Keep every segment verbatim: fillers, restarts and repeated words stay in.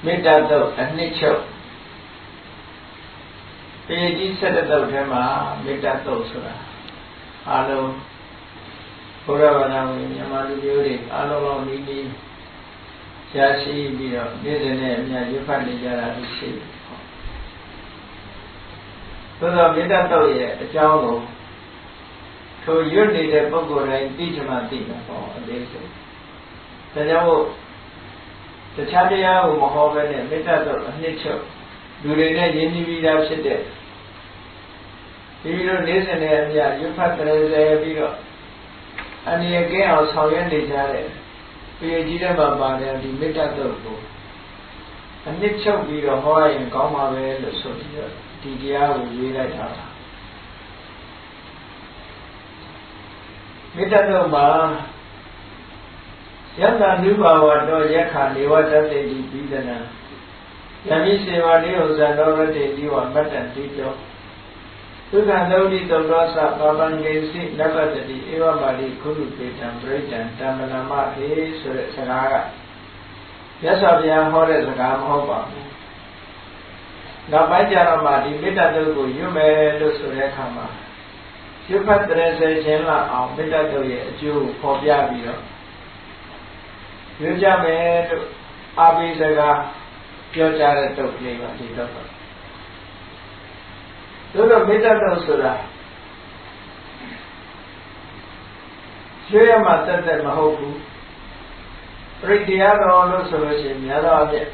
မေတ္တာတုတ်အနှစ်ချုပ်ပေကြီးဆက်တဲ့တုတ်ထဲမှာမေတ္တာတုတ်ဆိုတာအားလုံးဘုရားဘာသာဝင်မြန်မာလူမျိုးတွေအားလုံးလုံးနီးနီးရရှိပြီးတော့နေ့စဉ်နဲ့အများကြီးဖတ်နေကြတာရှိတယ်။သို့သောမေတ္တာတုတ်ရဲ့အကြောင်းကိုထိုရွတ်နေတဲ့ပုဂ္ဂိုလ်တိုင်းသိချင်မှသိမှာပေါ့အသေးစိတ်။ဒါကြောင့်မို့တခြားတရားကိုမဟောဘဲနဲ့မေတ္တာတုတ်အနှစ်ချုပ်လူတွေနဲ့ယဉ်ကျေးပြီးသားဖြစ်တဲ့ပြီးတော့နေ့စဉ်နဲ့အများရွတ်ဖတ်ကြရပြီးတော့အနေနဲ့ကဲအောင်ဆောင်ရွက်နေကြတဲ့ပြည်ကြီးတဲ့မှာပါတယ်ဒီမေတ္တာတုတ်ကိုအနှစ်ချုပ်ပြီးတော့ဟောရရင်ကောင်းပါပဲလို့ဆိုပြီးတော့ဒီတရားကိုရေးလိုက်တာမေတ္တာတုတ်မှာယတ္တနုဘာဝတောယက္ခနေဝတ္တတေတိပိဒနာယမိစေဝနိဥဇံတော်ရတေတိဝမတ္တတိတောသုခသုတိတုတ်တော်သပါပံဂေစိနပတ္တိဧဝပါဠိခုလူပေတံပရိဒံတမ္မနာမဟေဆိုတဲ့စကားကမြတ်စွာဘုရားဟောတဲ့စကားမဟုတ်ပါဘူး။နောက်ပိုင်းကျတော့မှဒီမေတ္တာတုတ်ကိုရွတ်မယ်လို့ဆိုတဲ့အခါမှာရွတ်ဖတ်တဲ့ဆယ်ခြင်းလောက်အောင်မေတ္တာတုတ်ရဲ့အကျိုးကိုပေါ်ပြပြီးတော့ရွတ်ကြမယ်လို့အာဘိစကားပြောကြတဲ့တုတ်ကလေးပါဒီတော့ပါတို့တော့မေတ္တာတုတ်ဆိုတာရွှေရမှာတက်တက်မဟုတ်ဘူးပရိတရားတော်လို့ဆိုလို့ရှိရင်များသောအားဖြင့်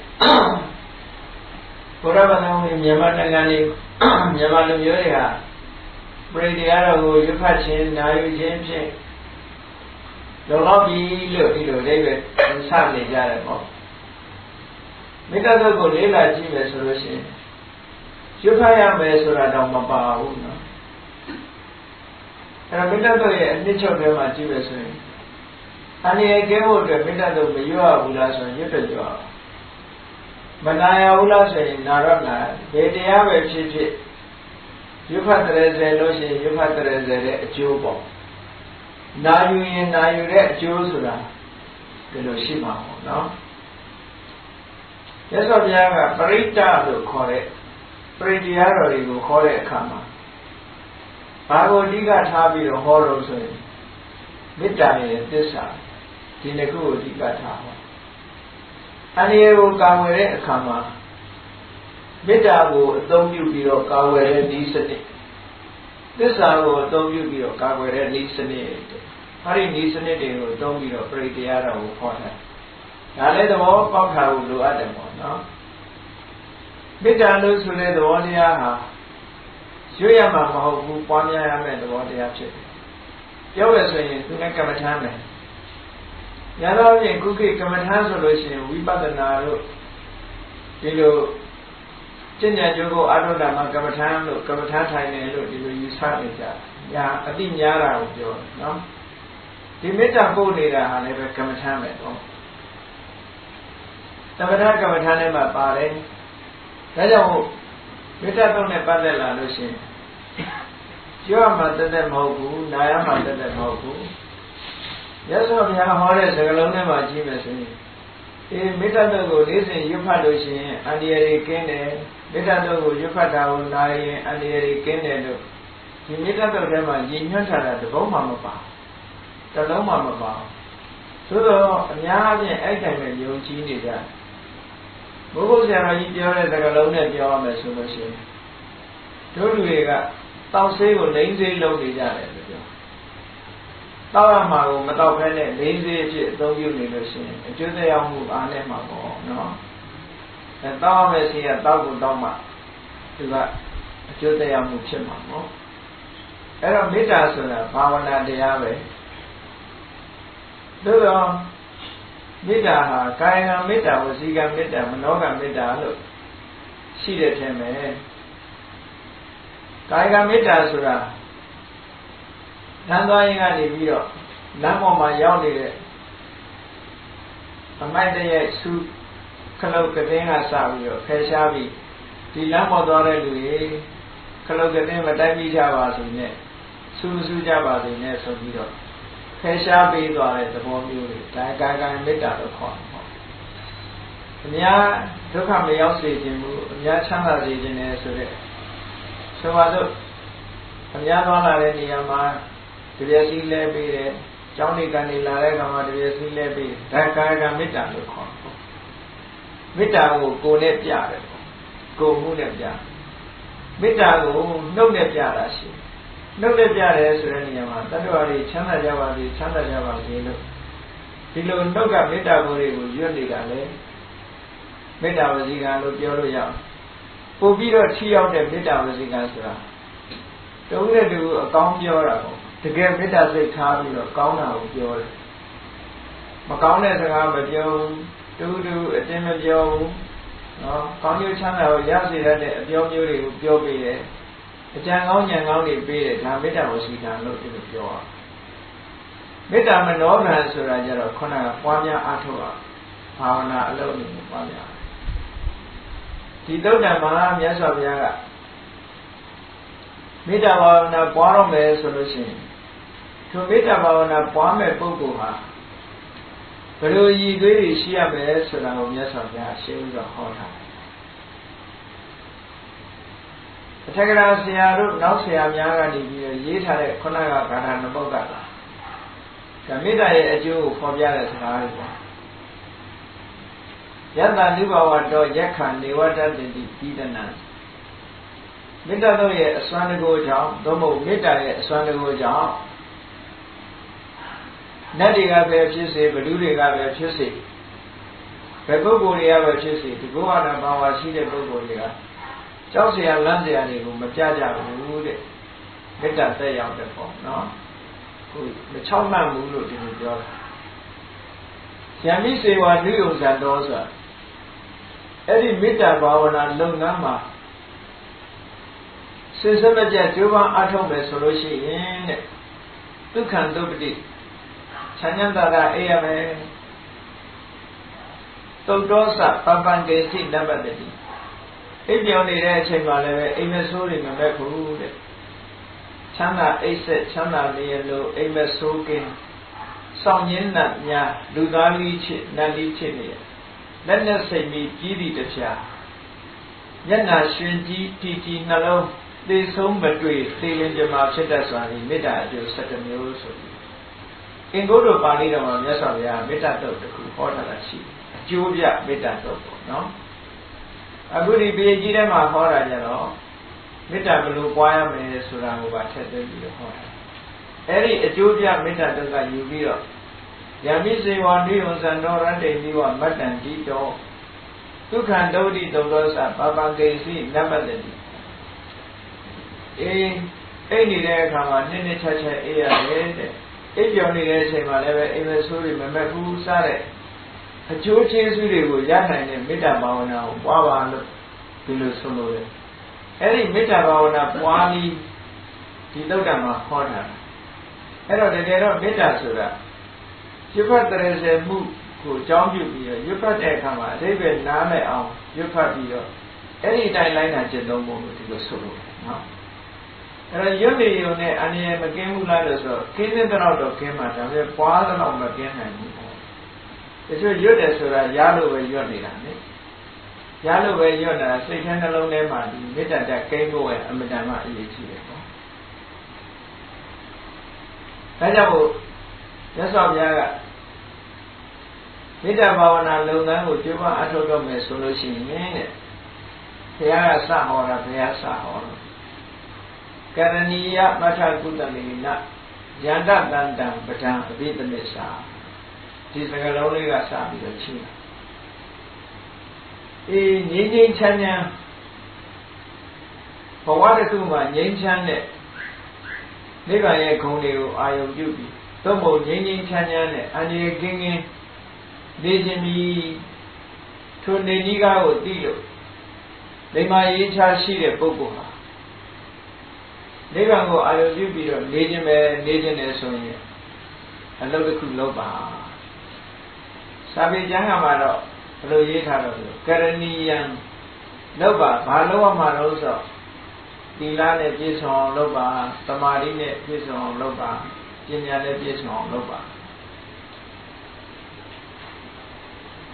ဘုရားဗန္ဓဝင်မြန်မာနိုင်ငံလေးမြန်မာလူမျိုးတွေဟာပရိတရားတော်ကိုရွတ်ဖတ်ခြင်းနာယူခြင်းဖြင့်လောကကြီးလို့ဒီလိုလေးပဲစနေကြတယ်ပေါ့မေတ္တာတုတ်ကိုလေးလာကြည့်မယ်ဆိုလို့ရှိရင်ရွတ်ဖတ်ရမယ်ဆိုတာတော့မပါဘူးနော်အဲ့တော့မေတ္တာတုတ်ရဲ့အနှစ်ချုပ်ထဲမှာကြည့်မယ်ဆိုရင်အနေနဲ့ကဲဖို့အတွက်မေတ္တာတုတ်မရွတ်ရဘူးလားဆိုရင်ရွတ်တယ်ကြွားမနာရဘူးလားဆိုရင်နာတော့နာဘယ်တရားပဲဖြစ်ဖြစ်ရွတ်ဖတ်တဲ့ဆယ်လို့ရှိရင်ရွတ်ဖတ်တဲ့ဆယ်ရဲ့အကျိုးပေါ့နာယူရင်နာယူတဲ့အကျိုးဆိုတာဒီလိုရှိမှာပေါ့နော်မြတ်စွာဘုရားကပရိတ္တလို့ခေါ်တဲ့ပရိတရားတော်တွေကိုခေါ်တဲ့အခါမှာဘာကိုအဓိကထားပြီးတော့ဟောလို့ဆိုရင်မေတ္တာရဲ့သစ္စာဒီနှစ်ခုကိုအဓိကထားဟောအနည်းကိုကာဝယ်တဲ့အခါမှာမေတ္တာကိုအသုံးပြုပြီးတော့ကာဝယ်တဲ့ဤစနစ်သစ္စာကိုအသုံးပြုပြီးတော့ကာကွယ်တဲ့ဤစနစ်အဲဒီဤစနစ်တွေကိုအသုံးပြီးတော့ပရိတရားတော်ကိုခေါ်တယ်ဒါလည်းသဘောပေါက်ထားဖို့လိုအပ်တယ်ပေါ့နော်မေတ္တာလို့ဆိုတဲ့သဘောတရားဟာရွတ်ရမှာမဟုတ်ဘူးပွားများရမယ့်သဘောတရားဖြစ်တယ်ပြောရဆိုရင်သူနဲ့ကမ္မထာမယ်ရတော့ပြင်ခုခေတ်ကမ္မထာဆိုလို့ရှိရင်ဝိပဿနာလို့ဒီလိုကျင့်ကြံကြိုးကိုအာထုတာမှာကမ္မထာလို့ကမ္မထာထိုင်တယ်လို့ဒီလိုယူဆနေကြညာအတိများတာကိုပြောတယ်နော်ဒီမေတ္တာပို့နေတာဟာလည်းပဲကမ္မထာပဲတော့သမထကမ္မထာနဲ့မှပါတယ်ဒါကြောင့်မေတ္တာတုတ်နဲ့ပတ်သက်လာလို့ရှိရင်ပြောရမှာတက်တက်မဟုတ်ဘူးနာရမှာတက်တက်မဟုတ်ဘူးရသော်ဘုရားဟောတဲ့စကားလုံးထဲမှာကြည့်မယ်ဆိုရင်အေးမေတ္တာတုတ်ကိုလေးစဉ်ရွတ်ဖတ်လို့ရှိရင်အန္တရာယ်ကင်းတယ်မေတ္တာတုတ်ကိုရွတ်ဖတ်တာကိုနာရင်အန္တရာယ်ကင်းတယ်လို့ဒီမေတ္တာတုတ်ထဲမှာရည်ညွှန်းထားတာတပုံးမှမပါတလုံးမှမပါသို့တော့အများအားဖြင့်အဲ့တိုင်းပဲယုံကြည်နေကြဘုရားဆရာတော်ကြီးပြောတဲ့စကားလုံးနဲ့ပြောရမယ်ဆိုလို့ရှိရင်တို့လူတွေကတောက်ဆေးကိုလိမ့်ဆေးလုပ်နေကြတယ်လို့ပြောတောက်ရမှာကိုမတောက်ဖဲနဲ့လိမ့်ဆေးအဖြစ်အသုံးပြုနေလို့ရှိရင်အကျိုးသက်ရောက်မှုအားနဲ့မှာပေါ့နော်အဲတောက်ရမယ်ဆေးကတောက်ကိုတောက်မှသူကအကျိုးသက်ရောက်မှုဖြစ်မှာပေါ့အဲ့တော့မေတ္တာဆိုတာဘာဝနာတရားပဲတို့တော့မေတ္တာဟာကာယကမေတ္တာဝစီကမေတ္တာမနောကမေတ္တာလို့ရှိတဲ့ထဲမှာကာယကမေတ္တာဆိုတာလမ်းသွားရင်ကနေပြီးတော့လမ်းပေါ်မှာရောက်နေတဲ့အမိုက်တရဲ့စုခလုတ်ကတင်းကစပြီးတော့ဖယ်ရှားပြီးဒီလမ်းပေါ်သွားတဲ့လူတွေခလုတ်ကတင်းမတိုက်ပြီးကြပါစေနဲ့စူးစူးကြပါစေနဲ့ဆိုပြီးတော့ဖယ်ရှားပေးသွားတဲ့သဘောမျိုးတွေဒါကာယကမေတ္တာလို့ခေါ်တယ်ပေါ့အများဒုက္ခမရောက်စေခြင်းမူအများချမ်းသာစေခြင်းနဲ့ဆိုတဲ့ဆိုပါစို့အများသွားလာတဲ့နေရာမှာတပြည့်စည်းလဲပေးတယ်ကျောင်းနေကနေလာတဲ့အခါမှာတပြည့်စည်းလဲပေးဒါကာယကမေတ္တာလို့ခေါ်တယ်မေတ္တာကိုကိုယ်နဲ့ပြတယ်ကိုယ်မှုနဲ့ပြမေတ္တာကိုနှုတ်နဲ့ပြတာရှိနှုတ်နဲ့ပြတယ်ဆိုတဲ့နေရာမှာတတ္တဝါတွေချမ်းသာကြပါစေချမ်းသာကြပါစေလို့ဒီလိုနှုတ်ကမေတ္တာကိုယ်တွေကိုရွတ်နေတာလေမေတ္တာဝစီကံလို့ပြောလို့ရပို့ပြီးတော့ထိရောက်တဲ့မေတ္တာဝစီကံဆိုတာတဦးနဲ့တူအကောင်းပြောတာပေါ့တကယ်မေတ္တာစိတ်ထားပြီးတော့ကောင်းတာကိုပြောတယ်မကောင်းတဲ့စကားမပြောတူတူအတင်းမပြောဘူးနော်ကောင်းကျိုးချမ်းသာကိုရစေတဲ့အပြောမျိုးတွေကိုပြောပေးတယ်အကြံကောင်းဉာဏ်ကောင်းတွေပေးတယ်ဒါမေတ္တာဝစီကံလို့ဒီလိုပြောရမေတ္တာမနောကံဆိုတာကြတော့ခုနကပွားများအားထုတ်အောင်ဘာဝနာအလုပ်နဲ့ပွားများဒီသုတ်တံမှာမြတ်စွာဘုရားကမေတ္တာဘာဝနာပွားတော့မယ်ဆိုလို့ရှိရင်ထိုမေတ္တာဘာဝနာပွားမဲ့ပုဂ္ဂိုလ်ဟာဘယ်လိုရည်သွေးတွေရှိရမယ်ဆိုတာကိုမြတ်စွာဘုရားရှင်းပြီးတော့ဟောထားတယ်အထက်ကရာဆရာတို့နောက်ဆရာများကနေပြီးရေးထားတဲ့ခုနကဂါထာနပုဒ်ကလားဒါမေတ္တာရဲ့အကျိုးကိုဖော်ပြတဲ့စကားတွေပါယတ္တနုဘဝတောယက္ခနေဝတ္တတိတိဒနံမေတ္တာတို့ရဲ့အစွမ်းတကူကြောင့်သို့မဟုတ်မေတ္တာရဲ့အစွမ်းတကူကြောင့်နတ်တွေကပဲဖြစ်စေဘလူတွေကပဲဖြစ်စေဘယ်ပုဂ္ဂိုလ်တွေကပဲဖြစ်စေဒီကောဝနာဘာဝရှိတဲ့ပုဂ္ဂိုလ်တွေကကြောက်เสียလမ်းเสียတွေကိုမပြကြဘူးတဲ့မေတ္တာသက်ရောက်တဲ့ပေါ့နော်ခုမချောက်မှန်ဘူးလို့ဒီလိုပြောတာယံမိစေဝနုယုံဇံတော်ဆိုတာအဲ့ဒီမေတ္တာဘာဝနာလုပ်ငန်းမှာစဉ်စမကြကျိုးပန်းအထောက်မယ်ဆိုလို့ရှိရင်တဲ့ဒုက္ခံသုပတိချမ်းသာတာအေးရမယ်သုတ်တော်စပပံကေစိနဘတတိအိပ်ပြောင်းနေတဲ့အချိန်မှာလည်းပဲအိမ်မဆိုးတွေမမဲ့ဘူးတဲ့ချမ်းသာအိပ်ဆက်ချမ်းသာနေရလို့အိမ်မဆိုးကင်းဆောင်ရင်းနဲ့များလူသားလေးချစ်နတ်လေးချစ်နေရလက်နဲ့စိတ်မီကြီးသည့်တပြားမျက်နာရှင်ကြီးတီတီနှလုံးသေဆုံးမတွေ့သေလင်ကြမှာဖြစ်တတ်စွာဒီမေတ္တာအကျိုး၁၁မျိုးဆိုပြီးအင်္ဂုတ္တပါဠိတော်မှာမြတ်စွာဘုရားမေတ္တာတုတ်တစ်ခုဟောထားတာရှိအကျိုးပြမေတ္တာတုတ်ပေါ့နော်အခုဒီပေကြီးထဲမှာဟောတာကြတော့မေတ္တာဘယ်လိုပွားရမယ်ဆိုတာကိုပါထည့်သွင်းပြီးတော့ဟောတာအဲ့ဒီအကျိုးပြမေတ္တာတုတ်ကယူပြီးတော့ယမိစေဝနိယုံဇံတော်ရတ္တိနိဝမတ္တံတိတောဒုက္ခံဒုဋ္ဌိသုတ်တော်စပပံကေစီနမတ္တိအေးအိတ်နေတဲ့အခါမှာနည်းနည်းချက်ချက်အေးရတယ်တဲ့အိပ်ပြောင်းနေတဲ့အချိန်မှာလည်းပဲအိမ်မဆိုးတွေမမက်ဘူးစတဲ့အကျိုးကျေးဇူးတွေကိုရနိုင်တဲ့မေတ္တာဘာဝနာကိုပွားပါလို့ဒီလိုဆိုလို့ရတယ်အဲ့ဒီမေတ္တာဘာဝနာပွားပြီးဒီသုတ်တံမှာဟောတာအဲ့တော့တကယ်တော့မေတ္တာဆိုတာရွတ်ဖတ်တဲ့စေမှုကိုအကြောင်းပြုပြီးတော့ရွတ်ဖတ်တဲ့အခါမှာအဓိပ္ပာယ်နားလည်အောင်ရွတ်ဖတ်ပြီးတော့အဲ့ဒီတိုင်းလိုက်တာကျင့်သုံးဖို့ဒီလိုဆိုလို့နော်အဲ့တော့ရွတ်နေရုံနဲ့အန္တရာယ်မကင်းဘူးလားလို့ဆိုတော့ကင်းတဲ့တော့တော့ကင်းမှာဒါပေမဲ့ပွားတော့မကင်းနိုင်ဘူးပေါ့တချို့ရွတ်တယ်ဆိုတာရလို့ပဲရွတ်နေတာလေရလို့ပဲရွတ်တာစိတ်ထဲနှလုံးထဲမှာဒီမေတ္တာတက်ကိန်းဖို့ရဲ့အမြဲတမ်းအရေးကြီးတယ်ပေါ့ဒါကြောင့်မို့မြတ်စွာဘုရားကမေတ္တာဘာဝနာလုပ်ငန်းကိုကျိုးပန်းအထောက်တော့မယ်ဆိုလို့ရှိရင်တဲ့ဘုရားကစဟောတာဘုရားစဟောတာကရဏီယမထကုတလိနယန္တတန္တံပဒံအဘိဓမစ္စာဒီစကားလုံးလေးကစပြီးတော့ချင်းအေးငြိမ်းငြိမ်းချမ်းချမ်းဘဝတစ်ခုမှာငြိမ်းချမ်းတဲ့နိဗ္ဗာန်ရဲ့ဂုဏ်တွေကိုအာရုံပြုပြီးသို့မဟုတ်ငြိမ်းငြိမ်းချမ်းချမ်းနဲ့အန္တရာယ်ကင်းကင်းနေခြင်းပြီးထိုနေကြီးကားကိုသိလို့လိမ္မာရေးချရှိတဲ့ပုဂ္ဂိုလ်ဟာနိဗ္ဗာန်ကိုအာရုံပြုပြီးတော့နေခြင်းပဲနေခြင်းနဲ့ဆိုရင်အလုပ်တစ်ခုလုပ်ပါစာပေကျမ်းကမှာတော့ဘယ်လိုရေးထားတော့ကရဏီယံလုပ်ပါဘာလုပ်ရမှာလို့ဆိုတော့သီလနဲ့ပြည့်စုံအောင်လုပ်ပါသမာဓိနဲ့ပြည့်စုံအောင်လုပ်ပါပညာနဲ့ပြည့်စုံအောင်လုပ်ပါ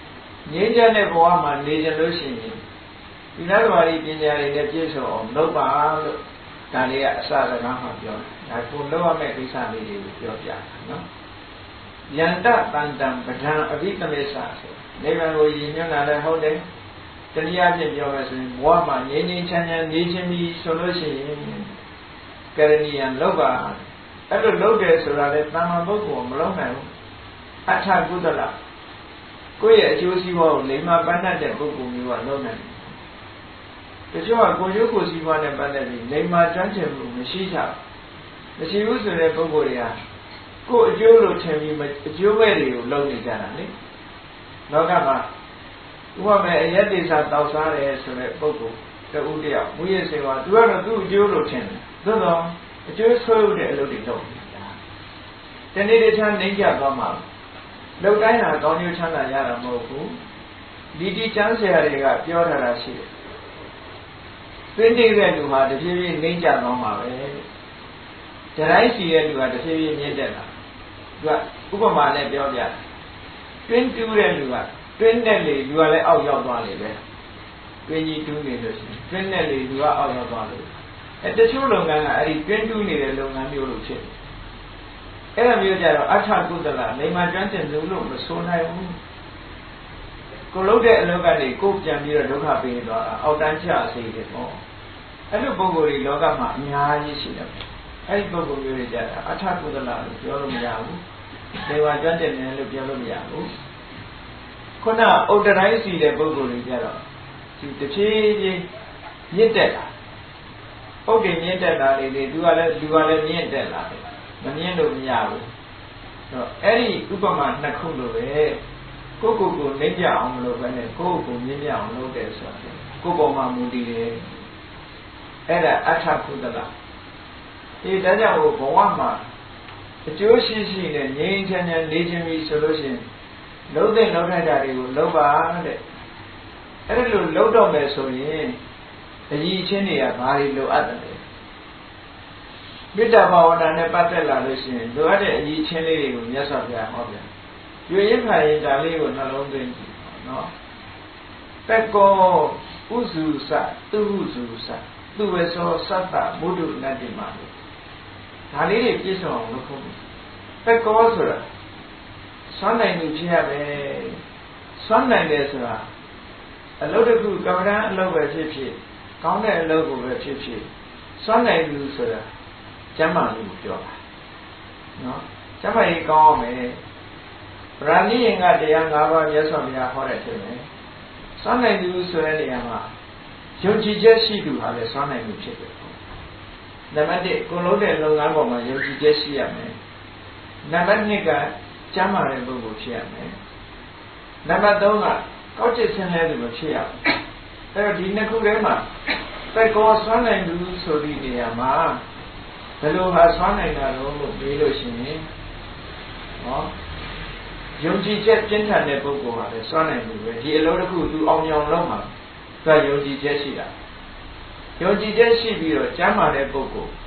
ငြိမ်းချမ်းတဲ့ဘဝမှာနေကြလို့ရှိရင်ဒီနာသမารီပညာတွေနဲ့ပြည့်စုံအောင်လုပ်ပါလို့ဒါလေးကအစစကားမှပြောတယ်ဒါကိုလုပ်ရမယ့်ကိစ္စလေးတွေကိုပြောပြတာနော်ယန္တတန်တံပဒံအဘိသမစ္ဆာဆိုနိဗ္ဗာန်ကိုရည်ညွှန်းတာလည်းဟုတ်တယ်တနည်းအားဖြင့်ပြောမယ်ဆိုရင်ဘဝမှာငြိမ်းငြိမ်းချမ်းချမ်းနေခြင်းပြီးဆိုလို့ရှိရင်ကရဏီယံလုပ်ပါအဲ့လိုလုပ်တယ်ဆိုတာလေတဏ္ဍာပုဂ္ဂိုလ်မလုပ်နိုင်ဘူးအထကုသလကိုယ့်ရဲ့အကျိုးစီးပွားကိုလိမ္မာပန်းတတ်တဲ့ပုဂ္ဂိုလ်မျိုးကလုပ်နိုင်တယ်တချို့ကကိုယ်ကျိုးကိုယ်စီးပွားနဲ့ပတ်သက်ပြီးလိမ္မာကျွမ်းကျင်မှုမရှိကြဘူးမရှိဘူးဆိုတဲ့ပုဂ္ဂိုလ်တွေကကိုယ်အကျိုးလို့ထင်ပြီးအကျိုးမဲ့တွေကိုလုပ်နေကြတာလေလောကမှာဥပမာအယက်ဒေသတောက်စားတယ်ဆိုတဲ့ပုဂ္ဂိုလ်တဦးတယောက်မူရစေဝါသူကတော့သူ့အကျိုးလို့ထင်တယ်သို့တော့အကျိုးဆွဲလို့တဲ့အလုပ်တွေလုပ်နေတာတနေ့တခြားနှိမ့်ကြသွားမှာလောက်တိုင်းဟာကောင်းကျိုးချမ်းသာရတာမဟုတ်ဘူးဒီဒီကျမ်းဆရာတွေကပြောထားတာရှိတယ်ပြင်းနေတဲ့လူဟာတဖြည်းဖြည်းနှိမ့်ကြသွားမှာပဲတတိုင်းစီတဲ့လူဟာတဖြည်းဖြည်းမြင့်တက်လာသူကဥပမာနဲ့ပြောပြတယ်တွင်းတူးတဲ့လူကတွင်းနဲ့လေလူကလည်းအောက်ရောက်သွားလေပဲတွင်းကြီးတူးနေလို့ရှိရင်တွင်းနဲ့လေလူကအောက်ရောက်သွားလို့အဲတချို့လုပ်ငန်းကအဲ့ဒီတွင်းတူးနေတဲ့လုပ်ငန်းမျိုးလို့ဖြစ်တယ်အဲ့ဒါမျိုးကြတော့အထကုသလနေမှာကျွမ်းကျင်လို့လို့မဆိုနိုင်ဘူးကိုလုပ်တဲ့အလုပ်ကနေကိုပြန်ပြီးတော့ဒုက္ခပေးသွားတာအောက်တန်းချစေတယ်ပေါ့အဲ့လိုပုံကိုယ်တွေလောကမှာအများကြီးရှိတယ်အဲ့ဒီပုံကိုယ်မျိုးတွေကြတာအထကုသလလို့ပြောလို့မရဘူးနေမှာကျွမ်းကျင်တယ်လို့ပြောလို့မရဘူးခုနဥဒ္ဒတိုင်းစီတဲ့ပုံကိုယ်တွေကြတော့ဒီတစ်ဖြည်းဖြည်းမြင့်တက်လာပုတ်တယ်မြင့်တက်လာလေလေသူကလည်းလူကလည်းမြင့်တက်လာတယ်မမြင်လို့မရဘူးအဲ့တော့အဲ့ဒီဥပမာနှစ်ခုလိုပဲကိုယ့်ကိုယ်ကိုနှိမ့်ပြအောင်မလုပ်ဘဲနဲ့ကိုယ့်ကိုယ်မြင့်ပြအောင်လုပ်တယ်ဆိုတော့ကိုယ့်ပေါ်မှာမူတည်တယ်အဲ့ဒါအထကုသလဒီဒါကြောင့်ဘဝမှာအကျိုးရှိရှိနဲ့ငြိမ်းချမ်းချမ်းနေခြင်းပြီဆိုလို့ရှိရင်လုံးတဲ့လုံးထိုက်တာတွေကိုလုပ်ပါတဲ့အဲ့ဒါလို့လုပ်တော့မယ်ဆိုရင်အကြီးချင်းတွေကဘာတွေလိုအပ်တယ်မေတ္တာဘာဝနာနဲ့ပတ်သက်လာလို့ရှိရင်လိုအပ်တဲ့အကြီးချင်းလေးတွေကိုမြတ်စွာဘုရားဟောပြတယ်။ရွေရင်ခါရင်ဒါလေးကိုနှလုံးသွင်းကြည့်နော်။ပက္ကောဥစုစသူဟုစုစသူဝေသောသတ္တမုဒ္ဒနတ္တိမလို့ဒါလေးတွေပြည့်စုံအောင်လုပ်ဖို့ပက္ကောဆိုတာစွမ်းနိုင်မှုဖြစ်ရမယ်။စွမ်းနိုင်တယ်ဆိုတာအလုပ်တစ်ခုကမ္ဘာအလုပ်ပဲဖြစ်ဖြစ်ကောင်းတဲ့အလုပ်ကိုပဲဖြစ်ဖြစ်စွမ်းနိုင်မှုဆိုတာကျမ်းမာလို့ပြောတာနော်ကျမ်းမာရေးကောင်းအောင်မယ်ဗราဏိယင်ကတရား၅ပါးမြတ်စွာဘုရားဟောတဲ့ဖြစ်မယ်စွမ်းနိုင်သူဆိုတဲ့နေရာမှာယုံကြည်ချက်ရှိသူဟာလည်းစွမ်းနိုင်မှုဖြစ်တယ်နံပါတ်၁ကိုလုံးတဲ့လုပ်ငန်းပေါ်မှာယုံကြည်ချက်ရှိရမယ်နံပါတ်၂ကကျမ်းမာတဲ့ပုဂ္ဂိုလ်ဖြစ်ရမယ်နံပါတ်၃ကကောက်ကျစ်ဆင်းရဲသူမဖြစ်ရဘူးအဲ့တော့ဒီနှစ်ခုထဲမှာသက်ကောစွမ်းနိုင်သူဆိုတဲ့နေရာမှာဘယ်လိုဟာစွမ်းနိုင်တာလို့ပြီးလို့ရှိရင်ဟောယုံကြည်ချက်ပြင်းထန်တဲ့ပုဂ္ဂိုလ်ဟာလည်းစွမ်းနိုင်ဘူးပဲဒီအလုပ်တစ်ခုသူအောင်မြင်လုပ်မှာသူကယုံကြည်ချက်ရှိတာယုံကြည်ချက်ရှိပြီးတော့ကျမ်းမာတဲ့ပုဂ္ဂိုလ်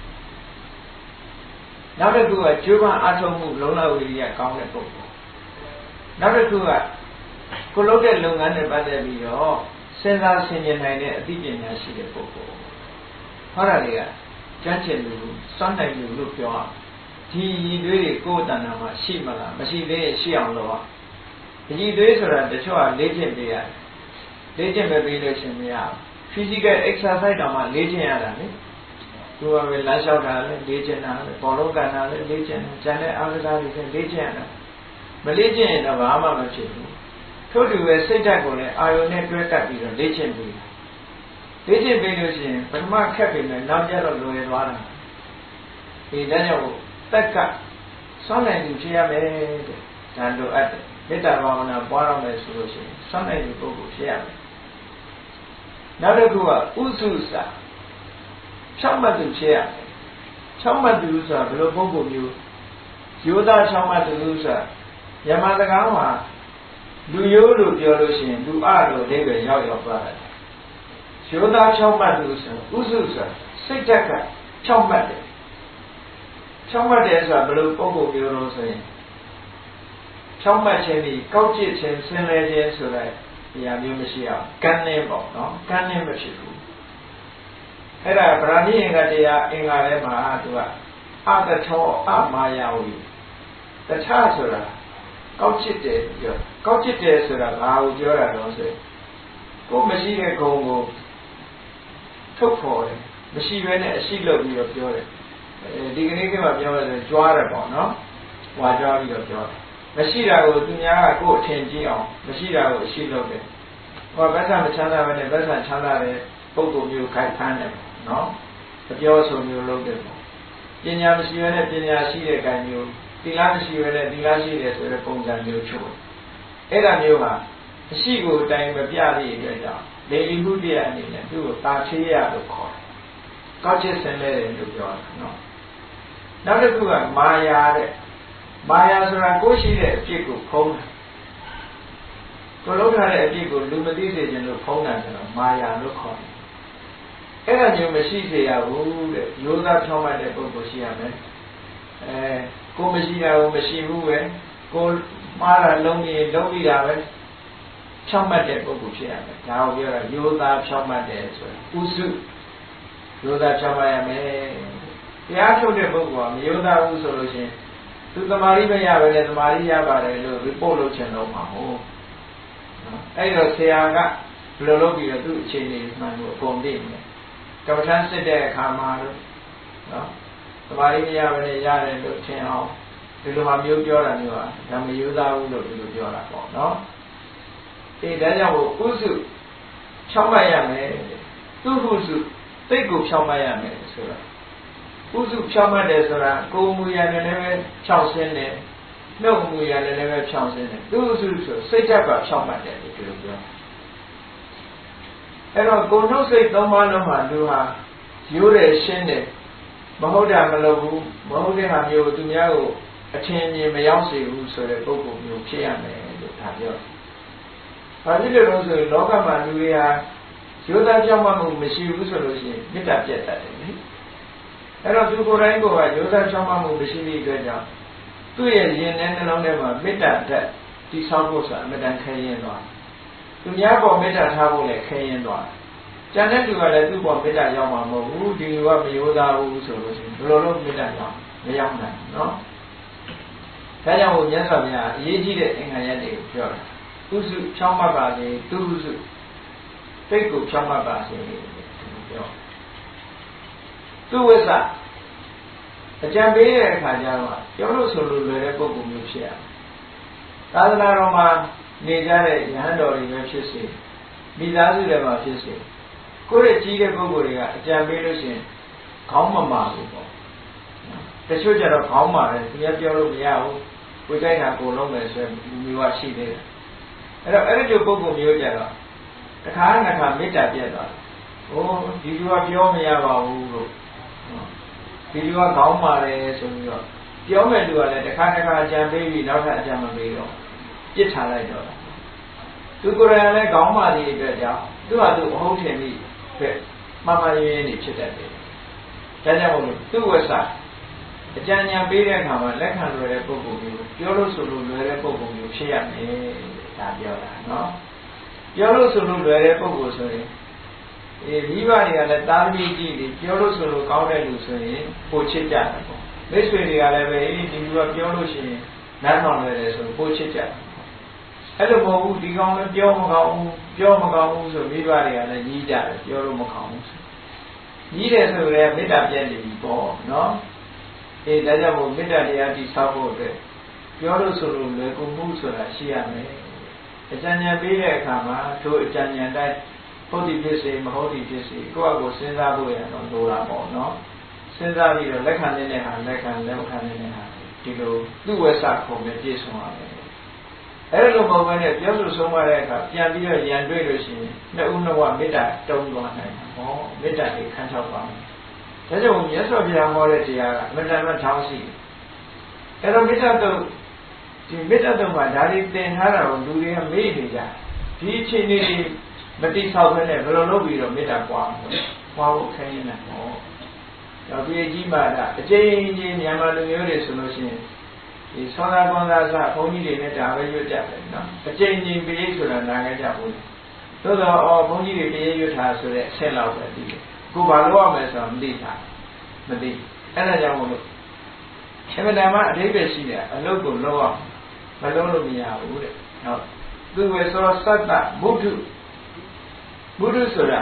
နောက်တစ်ခုကကျိုးပန်းအထောက်မှုလုံလဝိရိယကောင်းတဲ့ပုဂ္ဂိုလ်နောက်တစ်ခုကကိုလုပ်တဲ့လုပ်ငန်းတွေပတ်သက်ပြီးတော့စဉ်းစားဆင်ခြင်နိုင်တဲ့အသိပညာရှိတဲ့ပုဂ္ဂိုလ်ဟောတာတွေကကျွမ်းကျင်လူစွမ်းနိုင်လူလို့ပြောအောင်ဒီရည်သွေးတွေကိုယ်တဏ္ဍာမှာရှိမလားမရှိသေးရင်ရှိအောင်လုပ်အောင်ရည်သွေးဆိုတာတချို့ကလေ့ကျင့်ပေးရတယ်လေ့ကျင့်မပေးလို့ရှင်မရဘူး physical exercise တောင်မှလေ့ကျင့်ရတာလေသူကပဲလမ်းလျှောက်တာလည်းလေ့ကျင့်တာပဲဘောလုံးကန်တာလည်းလေ့ကျင့်တာကျန်တဲ့အားကစားတွေလည်းလေ့ကျင့်ရတာမလေ့ကျင့်ရင်တော့ဘာမှမဖြစ်ဘူးထို့တူပဲစိတ်ဓာတ်ကိုလည်းအာယုန်နဲ့တွဲကပ်ပြီးတော့လေ့ကျင့်ပေးလေ့ကျင့်ပေးလို့ရှိရင်ပထမခက်ပြီမယ်နောက်ကျတော့လွယ်သွားတာဒီတန်းကြောင့်တက်ကစွမ်းနိုင်သူဖြစ်ရမယ်တဲ့ဒါလိုအပ်တယ်မေတ္တာဘာဝနာပွားရမယ်ဆိုလို့ရှိရင်စွမ်းနိုင်သူပုဂ္ဂိုလ်ဖြစ်ရမယ်နောက်တစ်ခုကဥစုစာဖြောင့်မတ်သူဖြစ်ရမယ်ဖြောင့်မတ်သူဆိုတာဘယ်လိုပုဂ္ဂိုလ်မျိုးယောသားဖြောင့်မတ်သူဆိုတာယမစကားမှာလူရိုးလို့ပြောလို့ရှိရင်လူအလို့အဓိပ္ပာယ်ရောက်ရောက်သွားတယ်ယောသားဖြောင့်မတ်သူဆိုဥစုစာစိတ်ဓာတ်ကဖြောင့်မတ်တယ်ဖြောင့်မတ်တယ်ဆိုတာဘယ်လိုပုဂ္ဂိုလ်မျိုးလို့ဆိုရင်ဖြောင့်မတ်ခြင်းဒီကောက်ကျစ်ခြင်းဆင်းလဲခြင်းဆိုတဲ့ရာမျိုးမရှိအောင်ကန်းနေပေါ့နော်ကန်းနေမဖြစ်ဘူးအဲ့ဒါဗราဏိအင်္ဂတရားအင်္ဂါထဲမှာသူကအတထောအမာယာဝီတခြားဆိုတာကောက်ချစ်တယ်ပြောကောက်ချစ်တယ်ဆိုတာဘာကိုပြောတာတော့ဆိုကိုမရှိတဲ့ဂုဏ်ကိုထုတ်ဖော်တယ်မရှိဘဲနဲ့အရှိလုပ်ပြီးတော့ပြောတယ်ဒီကနေ့ကမှပြောတယ်ကြွားတယ်ပေါ့နော်ဟွာကြွားပြီးတော့ပြောတယ်မရှိတာကိုသူများကကိုယ်အထင်ကြီးအောင်မရှိတာကိုအရှိလုပ်တယ်ဟောဗတ်ဆံမချမ်းသာဘဲနဲ့ဗတ်ဆံချမ်းသာတဲ့ပုဂ္ဂိုလ်မျိုးခိုက်ဖမ်းတယ်နော်အပြောဆိုမျိုးလုပ်တယ်ပေါ့ပညာမရှိဘဲနဲ့ပညာရှိတဲ့ကံမျိုးသီလမရှိဘဲနဲ့သီလရှိတယ်ဆိုတဲ့ပုံစံမျိုးချို့အဲ့ဒါမျိုးဟာအရှိကိုအတိုင်းမပြသည့်အတွက်ကြောင့်လေလီမှုတရားအနေနဲ့သူ့ကိုတာချေရလို့ခေါ်တယ်ကောက်ချစ်ဆင်းလဲတယ်လို့ပြောတာနော်နောက်တစ်ခုကမာယာတဲ့မာယာဆိုတာကိုရှိတဲ့အဖြစ်ကိုဖုံးတယ်ကိုလုံးထားတဲ့အဖြစ်ကိုလူမသိစေခြင်းလို့ဖုံးတာဆိုတော့မာယာလို့ခေါ်တယ်အဲ့ဒါမျိုးမရှိစေရဘူးတဲ့ရိုးသားဖြောင်းမှတ်တဲ့ပုဂ္ဂိုလ်ရှိရမယ်အဲကိုမရှိတာကိုမရှိဘူးပဲကိုမှားတာလုံးနေလုံးပြီးတာပဲဖြောင်းမှတ်တဲ့ပုဂ္ဂိုလ်ဖြစ်ရမယ်ဒါကိုပြောတာရိုးသားဖြောင်းမှတ်တယ်ဆိုရင်ဥစုရိုးသားဖြောင်းမှတ်ရမယ်တရားထုတ်တဲ့ပုဂ္ဂိုလ်ကမရိုးသားဘူးဆိုလို့ရှိရင်သူသမာဓိမရဘဲနဲ့သမာဓိရပါတယ်လို့ report လုပ်ချင်တော့မှာဟုတ်အဲ့တော့ဆရာကဘယ်လိုလုပ်ပြီးတော့သူ့အခြေအနေမှန်ကိုအကုန်သိနေကမ္ဘာထမ်းစစ်တဲ့အခါမှာလို့နော်သမာဓိမရဘဲနဲ့ရတယ်လို့ထင်အောင်ဒီလိုဟာမျိုးပြောတာမျိုးဟာဒါမရိုးသားဘူးလို့ဒီလိုပြောတာပေါ့နော်အေးဒါကြောင့်မို့ဥစုဖြောင်းမှတ်ရမယ်သူ့ဟုစုသိတ်ကိုဖြောင်းမှတ်ရမယ်ဆိုတော့ဥစုဖြောင်းမှတ်တယ်ဆိုတာကိုယ်မူရနဲ့လည်းပဲဖြောင်းရှင်းတယ်နှုတ်မူရနဲ့လည်းပဲဖြောင်းရှင်းတယ်သူ့ဥစုဆိုစိတ်ဓာတ်ကဖြောင်းမှတ်တယ်ဒီလိုပြောအဲ့တော့ကိုယ်နှုတ်စိတ်သုံးပါးလုံးမှာလူဟာရိုးတယ်ရှင်းတယ်မဟုတ်တာမလုပ်ဘူးမဟုတ်တဲ့ဟာမျိုးသူများကိုအထင်မြင်မရောက်စေဘူးဆိုတဲ့ပုံပုံမျိုးဖြစ်ရမယ်လို့ဒါပြောတယ်။ဘာဖြစ်လို့လဲဆိုရင်လောကမှာလူတွေဟာရိုးသားကြောက်မှမှုမရှိဘူးဆိုလို့ရှိရင်မေတ္တာပြတ်တတ်တယ်လေ။အဲ့တော့သူကိုယ်တိုင်ကရိုးသားကြောက်မှမှုမရှိတဲ့အတွက်ကြောင့်သူ့ရဲ့ရင်ထဲနှလုံးထဲမှာမေတ္တာဓာတ်တိဆောက်ဖို့ဆိုတာအမြဲတမ်းခဲရင်သွား။သူများပေါ်မေတ္တာထားဖို့လည်းခဲရင်သွား။ကျန်တဲ့လူကလည်းသူ့ပေါ်မေတ္တာရောက်မှာမဟုတ်ဘူးဒီလူကမရိုးသားဘူးဆိုလို့ရှိရင်ဘယ်လိုလုပ်မေတ္တာရောက်မရောက်နိုင်နော်။ဒါကြောင့်မြတ်စွာဘုရားအရေးကြီးတဲ့အင်္ဂါရပ်တွေကိုပြောတာဥစုဖြောင်းမှတ်ပါစေသူဥစုတိတ်ကိုဖြောင်းမှတ်ပါစေပြောသူဝိသအကြံပေးတဲ့အခါကျတော့ပြောလို့ဆိုလို့လွယ်တဲ့ပုံပုံမျိုးဖြစ်ရသာသနာတော်မှာနေကြတဲ့ယဟန်တော်တွေပဲဖြစ်စေမိသားစုတွေမှာဖြစ်စေကိုယ့်ရဲ့ကြီးတဲ့ပုံကိုယ်တွေကအကြံပေးလို့ရှိရင်ခေါင်းမမာဘူးပေါ့တချို့ကျတော့ခေါင်းမာတယ်သူကပြောလို့မရဘူးကိုယ်ကြိုက်တာကိုလုံးမယ်ဆိုရင်မျိုးကရှိသေးတယ်အဲ့တော့အဲ့ဒီလိုပုံပုံမျိုးကြတော့တခါငါခါမေတ္တာပြတ်သွားတယ်ဟိုဒီလူကပြောမရပါဘူးလို့ဒီလူကခေါင်းမာတယ်ဆိုပြီးတော့ပြောမဲ့လူကလည်းတခါတခါအကြံပေးပြီးနောက်ထပ်အကြံမပေးတော့ပြစ်ထားလိုက်တော့သူကိုယ်တိုင်လည်းခေါင်းမာတဲ့အတွက်ကြောင့်သူ့ဟာသူအဟုတ်ထင်ပြီးပဲမမရင်းရင်းနေဖြစ်တတ်တယ်ဒါကြောင့်မို့လို့သူ့ဝက်စာအကြံဉာဏ်ပေးတဲ့အခါမှာလက်ခံလွယ်တဲ့ပုဂ္ဂိုလ်မျိုးပြောလို့ဆိုလို့လွယ်တဲ့ပုဂ္ဂိုလ်မျိုးဖြစ်ရမယ်ဒါပြောတာနော်ပြောလို့ဆိုလို့လွယ်တဲ့ပုဂ္ဂိုလ်ဆိုရင်အေးမိဘတွေကလည်းတာသမီကြည့်ပြီးပြောလို့ဆိုလို့ကောင်းတဲ့လူဆိုရင်ပိုချစ်ကြတယ်ပေါ့မိတ်ဆွေတွေကလည်းပဲအေးဒီလူကပြောလို့ရှိရင်နားထောင်ရတယ်ဆိုပိုချစ်ကြတယ်အဲ့လိုမဟုတ်ဘူးဒီကောင်လည်းပြောမကောင်းဘူးပြောမကောင်းဘူးဆိုမိဘတွေကလည်းညီးကြတယ်ပြောလို့မကောင်းဘူးညီးတယ်ဆိုရင်မေတ္တာပြည့်နေပြီပေါ့နော်အေးဒါကြောင့်မို့မေတ္တာတရားတည်ဆောက်ဖို့အတွက်ပြောလို့ဆိုလို့လွယ်ကူမှုဆိုတာရှိရမယ်အကြံဉာဏ်ပေးတဲ့အခါမှာတို့အကြံဉာဏ်တိုင်းဟုတ်ဒီဖြစ်စေမဟုတ်ဒီဖြစ်စေကိုယ့်အကိုစဉ်းစားဖို့ရတော့လိုတာပေါ့နော်စဉ်းစားပြီးတော့လက်ခံနေတဲ့ဟာလက်ခံလက်ခံနေတဲ့ဟာဒီလိုသူ့ဝက်ဆခုံနဲ့ပြည့်စုံရမယ်အဲ့လိုမဟုတ်ဘဲနဲ့ပြောလို့ဆုံးမတဲ့အခါပြန်ပြီးတော့ရန်တွေ့လို့ရှိရင်နှစ်ဦးနှစ်ဝမေတ္တာတုံးသွားနိုင်တာဟောမေတ္တာကိုခန်းချောက်ပါမယ်ဒါကြောင့်မြတ်စွာဘုရားဟောတဲ့တရားကအမှန်တမ်းထောင်းရှိတယ်အဲ့တော့မေတ္တာတုံးဒီမေတ္တာတုံးမှာဒါလေးသင်ထားတာကိုလူတွေကမေ့နေကြဒီအချိန်လေးတွေမတိဆောက်ဘဲနဲ့ဘယ်လိုလုပ်ပြီးတော့မေတ္တာပွားမလဲပွားဖို့ခိုင်းနေတာဟောတော့ဒီအကြီးမားတာအကျဉ်းချင်းမြန်မာလူမျိုးတွေဆိုလို့ရှိရင်ဒီသောတာပန်သာစဘုန်းကြီးတွေနဲ့ဒါပဲရွတ်ကြတယ်နော်အကျဉ်းချင်းပိဋကဆိုတာနားကြကြဘူးသို့တော့အော်ဘုန်းကြီးတွေတရားရွတ်ထားဆိုတဲ့အဆင့်လောက်ပဲသိတယ်ကိုဘာလို့ရမလဲဆိုတော့မသိတာမသိအဲ့ဒါကြောင့်မို့လို့အမှန်တမ်းအဓိပ္ပာယ်ရှိတယ်အလုပ်ကိုလုပ်အောင်မလုပ်လို့မရဘူးတဲ့ဟုတ်သူဝေဆိုတော့သတ္တဘုဒ္ဓဘုဒ္ဓဆိုတာ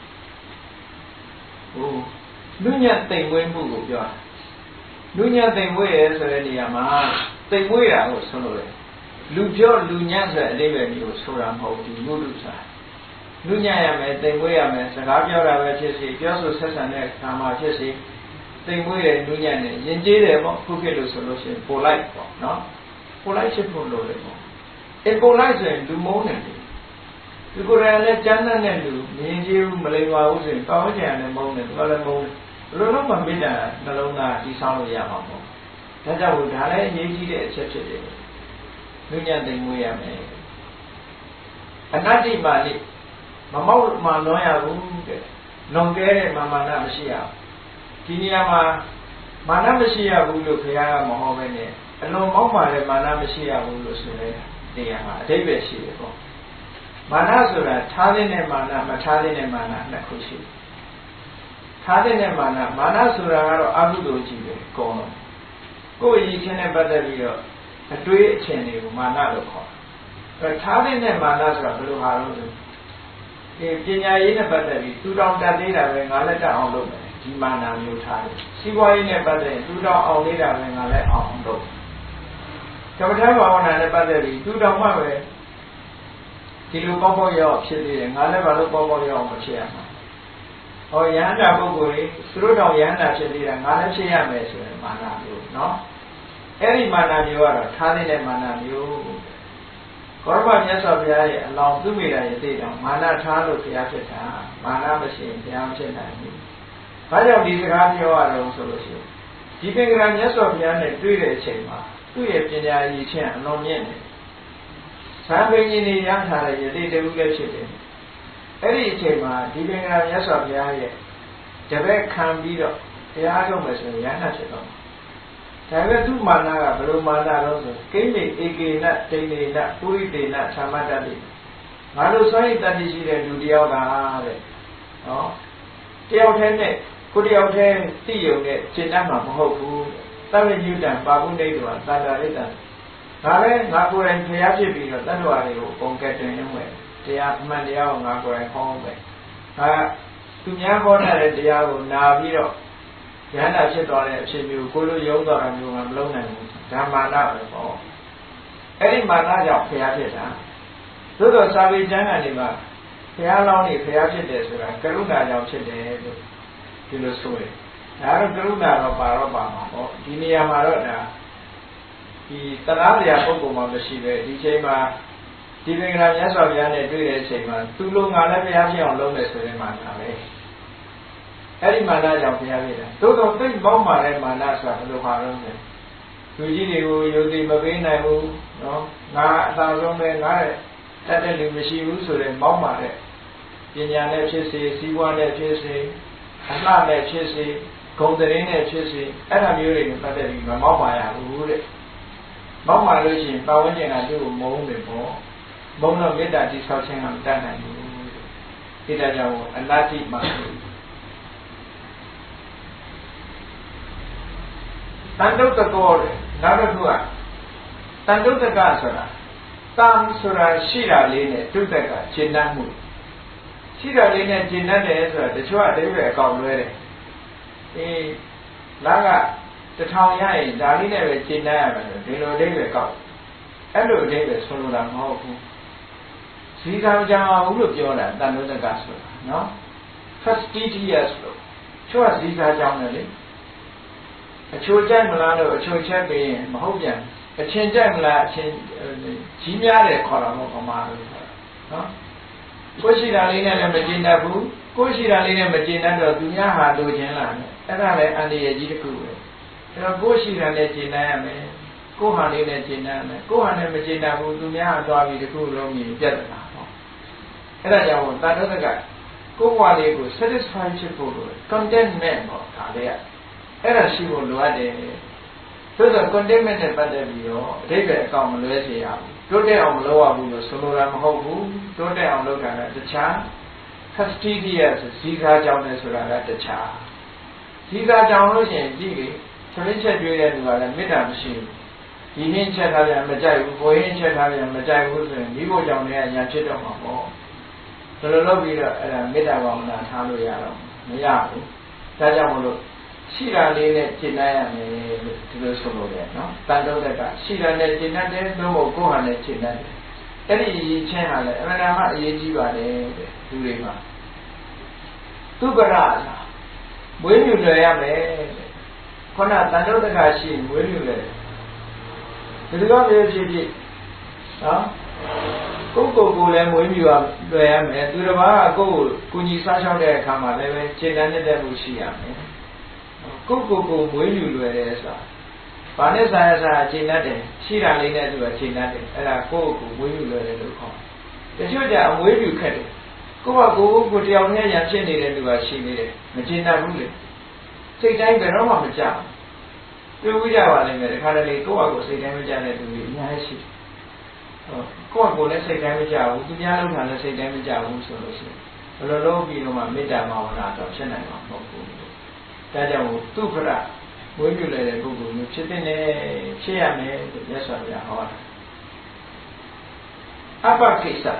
ဟိုလူညံ့တိမ်မွေးမှုကိုပြောတာလူညံ့တိမ်မွေးရဲဆိုတဲ့နေရာမှာတိမ်မွေးတာကိုဆိုလို့လေလူပြောလူညံ့ဆိုတဲ့အဓိပ္ပာယ်မျိုးဆိုတာမဟုတ်ဘူးဘုဒ္ဓဆိုတာလူညံ့ရမယ်တိမ်မွေးရမယ်စကားပြောတာပဲဖြစ်စေပြောဆိုဆက်ဆံတဲ့အခါမှာဖြစ်စေတိမ်မွေးတယ်လူညံ့တယ်ယဉ်ကျေးတယ်ပေါ့ခုခေတ်လို့ဆိုလို့ရှိရင်ပိုလိုက်ပေါ့နော်ပိုလိုက်ဖြစ်ဖို့လိုတယ်ပေါ့အပိုလိုက်ဆိုရင်လူမုန်းတယ်ဒီကိုယ်တိုင်လည်းကျမ်းစာနဲ့လူမြင်ကြည့်မလိမ္မာဘူးဆိုရင်ကောင်းကြံလည်းမုန်းတယ်သူကလည်းမုန်းတယ်ဘယ်လိုလုပ်မှမေတ္တာနှလုံးသားတည်ဆောက်လို့ရမှာပေါ့ဒါကြောင့်ဒါလည်းအရေးကြီးတဲ့အချက်ဖြစ်တယ်လူညံ့တိမ်မွေးရမယ်အနတ္တိမာလိမမောက်မှလွန်ရဘူးတဲ့လွန်ကဲတဲ့မာမာနမရှိရဘူးဒီနေရာမှာမာနမရှိရဘူးလို့ခင်ဗျားကမဟောပဲနဲ့အလွန်မောက်မှလည်းမာနမရှိရဘူးလို့ဆိုတဲ့နေရာမှာအဓိပ္ပာယ်ရှိတယ်ပေါ့မာနဆိုတာထားတဲ့နဲ့မာနမထားတဲ့နဲ့မာနနှစ်ခုရှိတယ်ထားတဲ့နဲ့မာနမာနဆိုတာကတော့အကုသိုလ်ကြီးပဲကောင်းတော့ကိုယ်ရည်ချင်းနဲ့ပတ်သက်ပြီးတော့အတွေးအချင်တွေကိုမာနလို့ခေါ်တယ်အဲထားတဲ့နဲ့မာနဆိုတာဘယ်လိုဟာလို့လဲဒီပညာရေးနဲ့ပတ်သက်ပြီးသူတောင်တက်သေးတာပဲငါလည်းတက်အောင်လုပ်မယ်ဒီမာနမျိုးထားတယ်စီးပွားရေးနဲ့ပတ်သက်ရင်သူတောင်အောင်သေးတာပဲငါလည်းအောင်လုပ်ကမ္ဘာ့ဘာဝနာနဲ့ပတ်သက်ပြီးသူတောင်မှပဲဒီလိုပေါက်ပေါက်ရောက်ဖြစ်သေးတယ်ငါလည်းဘာလို့ပေါက်ပေါက်ရောက်မဖြစ်ရမှာဟောယန္တာပုဂ္ဂိုလ်ကြီးသူတို့တောင်ယန္တာဖြစ်သေးတာငါလည်းဖြစ်ရမယ်ဆိုရင်မာနမျိုးနော်အဲ့ဒီမာနမျိုးကတော့ထားတဲ့မာနမျိုးကောရမမြတ်စွာဘုရားရဲ့အလောင်းသူမိတာရဲ့သိတော့မာနထားလို့ဘုရားဖြစ်တာမာနမရှိရင်ဘုရားမဖြစ်နိုင်ဘူးဘာကြောင့်ဒီစကားပြောရတော့ဆိုလို့ရှိရင်ဒီပင်ကရာမြတ်စွာဘုရားနဲ့တွေ့တဲ့အချိန်မှာသူ့ရဲ့ပညာရည်ချင်းအလုံးမြင့်တယ်သံဃာကြီးတွေရထားတဲ့ယတိတူလည်းဖြစ်တယ်အဲ့ဒီအချိန်မှာဒီပင်ကရာမြတ်စွာဘုရားရဲ့တပည့်ခံပြီးတော့တရားထုတ်မယ်ဆိုရင်ရဟန္တာဖြစ်တော့ဒါပေမဲ့သူ့မာနကဘယ်လိုမာနလဲဆိုကိမေဧကေနတိန်နေနပုရိတေနသမ္မတ္တတိငါတို့စွန့်ရည်တတ်ရှိတဲ့လူတယောက်ကတဲ့နော်တယောက်တည်းနဲ့ကိုတယောက်တည်းသိယုံနဲ့ရှင်းတတ်မှာမဟုတ်ဘူးသဗ္ဗညုတံပါဠိနေတော်သန္တာရိတံငါလည်းငါကိုယ်တိုင်ဖျားဖြစ်ပြီးတော့တတ္တဝါတွေကိုပုံကဲတင်နေမယ်တရားအမှန်တရားကိုငါကိုယ်တိုင်ဟောမယ်ငါသူများဟောတဲ့တရားကိုနာပြီးတော့ယန္တာဖြစ်သွားတဲ့အဖြစ်မျိုးကိုလိုယုံသွားတာမျိုးကမလုံးနိုင်ဘူးဓမ္မာနပဲပေါ့အဲ့ဒီမာနကြောင့်ဖျားဖြစ်တာသို့တော့စာပေကျမ်းဂန်တွေမှာဖျားလောင်းနေဖျားဖြစ်တယ်ဆိုတာကရုဏာကြောင့်ဖြစ်တယ်လို့ဒီလိုဆိုတယ်ဒါတော့ကရုဏာတော့ပါတော့ပါမှာပေါ့ဒီနေရာမှာတော့ဒါဒီသနာတရားပုဂ္ဂိုလ်မှမရှိပဲဒီချိန်မှာဒီပင်ကရာမြတ်စွာဘုရားနဲ့တွေ့တဲ့အချိန်မှာသူ့လိုငါလည်းဘုရားဖြစ်အောင်လုပ်မယ်ဆိုတဲ့မာနပဲအဲ့ဒီမာနကြောင့်ဘုရားဖြစ်တာသို့တော့သိပေါင်းမာတဲ့မာနဆိုတာဘယ်လိုဟာလို့လဲသူကြီးတွေကိုယုံကြည်မပေးနိုင်ဘူးနော်ငါအသာဆုံးပဲငါရဲ့တတ်တဲ့လူမရှိဘူးဆိုတဲ့ပေါင်းမာတဲ့ပညာနဲ့ဖြစ်စေစီးပွားနဲ့ဖြစ်စေအလှနဲ့ဖြစ်စေဂုဏ်သတင်းနဲ့ဖြစ်စေအဲ့ဒါမျိုးတွေနဲ့ပတ်သက်ပြီးမမောက်ပါရဘူးတဲ့မောက်ပါလို့ရှိရင်ပါဝင်ကျင်တာသူ့ကိုမုန်းတယ်ပေါ့မုန်းတော့မေတ္တာတိဆောက်ခြင်းကမတတ်နိုင်ဘူးဒီတကြောင့်အနတ္တိမှာတန်တုတ်တကောတဲ့နောက်တစ်ခုကတန်တုတ်တကဆိုတာတန်ဆိုတာရှိတာလေးနဲ့တုတ်တကရှင်းတတ်မှုရှိတာလေးနဲ့ရှင်းတတ်တယ်ဆိုတာတချို့အတိတ်ပဲအကောင်လွဲတယ်အေးလာကတထောင်ရရင်ဒါလေးနဲ့ပဲရှင်းတတ်ရမယ်ဒီလိုအတိတ်ပဲကောက်အဲ့လိုအတိတ်ပဲဆိုလိုတာမဟုတ်ဘူးဇီကံကြောင့်ဘူးလို့ပြောတာတန်တုတ်တကဆိုတာနော် fastidious လို့ချို့ကဇီကံကြောင့်လည်းအချိုကြိုက်မလားလို့အချိုချက်ပြီးရင်မဟုတ်ပြန်အချင်းကြိုက်မလားအချင်းကြီးများတယ်ခေါ်တာမဟုတ်ပါဘူးနော်ကိုရှိတာလေးနဲ့လည်းမကျင်တတ်ဘူးကိုရှိတာလေးနဲ့မကျင်တတ်တော့သူများဟာလိုချင်လာတယ်အဲ့ဒါလည်းအန္တရာယ်ကြီးတစ်ခုပဲအဲ့တော့ကိုရှိတာနဲ့ကျင်တတ်ရမယ်ကိုဟာလေးနဲ့ကျင်တတ်ရမယ်ကိုဟာနဲ့မကျင်တတ်ဘူးသူများဟာသွားပြီးတစ်ခုလုံးမြင်ပြတ်တာပေါ့အဲ့ဒါကြောင့်တန်တုတ်ကကိုယ်ဘဝလေးကို satisfy ဖြစ်ဖို့လို contentment ပေါ့ဒါလေးကအဲ့ဒါရှိဖို့လိုအပ်တယ်သို့သော contentment နဲ့ပတ်သက်ပြီးတော့အဓိပ္ပာယ်အကောင်မလွဲစေရဘူးတိုးတက်အောင်မလုပ်ရဘူးလို့ဆိုလိုတာမဟုတ်ဘူးတိုးတက်အောင်လုပ်တာကတခြား fastidious ဇီကာကြောင့်လည်းဆိုတာကတခြားဇီကာကြောင့်လို့ရှိရင်ကြည့်လေသမင်းချက်တွေ့တဲ့လူကလည်းမေတ္တာမရှိဘူးဒီဟင်းချက်ထားပြန်မကြိုက်ဘူးကိုဟင်းချက်ထားပြန်မကြိုက်ဘူးဆိုရင်ဒီဘုကြောင့်လည်းညာဖြစ်တော့မှာပေါ့ဒါလိုလုပ်ပြီးတော့အဲ့ဒါမေတ္တာဘာဝနာထားလို့ရတော့မရဘူးဒါကြောင့်မလို့ရှိတာလေးနဲ့ကျင့်တတ်ရမယ်လို့ဒီလိုဆိုလို့ရတယ်နော်တန်တုဒ္ဒကရှိတာနဲ့ကျင့်တတ်တယ်သို့မဟုတ်ကိုယ်ဟာနဲ့ကျင့်တတ်တယ်အဲ့ဒီအရေးချင်းဟာလည်းအမှန်တမ်းအရေးကြီးပါတယ်တဲ့လူတွေမှာသူကရလားမွေးမြူလွယ်ရမယ်တဲ့ခုနတန်တုဒ္ဒကရှိမွေးမြူလွယ်ဒီလိုမျိုးဖြစ်ဖြစ်နော်ကိုယ်ကိုယ်ကိုလည်းမွေးမြူရလွယ်ရမယ်သူတစ်ပါးကကိုယ်ကိုကုညီစားရှောက်တဲ့အခါမှာလည်းပဲကျင့်တတ်တဲ့မှုရှိရမယ်ကိုယ်ကိုယ်ကိုမွေးမြူလွယ်တယ်ဆိုတာဘာနဲ့ဆိုင်ရဆိုင်ကျင့်တတ်တယ်ရှိတာလေးနဲ့သူကကျင့်တတ်တယ်အဲ့ဒါကိုယ့်ကိုယ်မွေးမြူလွယ်တယ်လို့ခေါ်တယ်တချို့ကြအမွေးမြူခက်တယ်ကိုယ့်ကကိုယ်ကိုတယောက်နဲ့ရံဖြစ်နေတဲ့လူကရှိနေတယ်မကျင့်တတ်ဘူးလေစိတ်တိုင်းဘယ်တော့မှမကြဘူးတွေ့ကြပါလိမ့်မယ်ဒီခါတလေကိုယ့်အကိုစိတ်တိုင်းမကြတဲ့လူတွေအများကြီးရှိကိုယ့်အကိုလည်းစိတ်တိုင်းမကြဘူးသူများလုံးကလည်းစိတ်တိုင်းမကြဘူးဆိုလို့ရှိရင်ဘယ်လိုလုပ်ပြီးတော့မှမေတ္တာဘာဝနာတော့ဖြစ်နိုင်မှာမဟုတ်ဘူးဒါကြောင့်သူခရဝိပ္ပုလည်းတဲ့ပုဂ္ဂိုလ်မျိုးဖြစ်တဲ့နဲ့ဖြစ်ရမယ်လို့မြတ်စွာဘုရားဟောတာအပ္ပကိစ္စ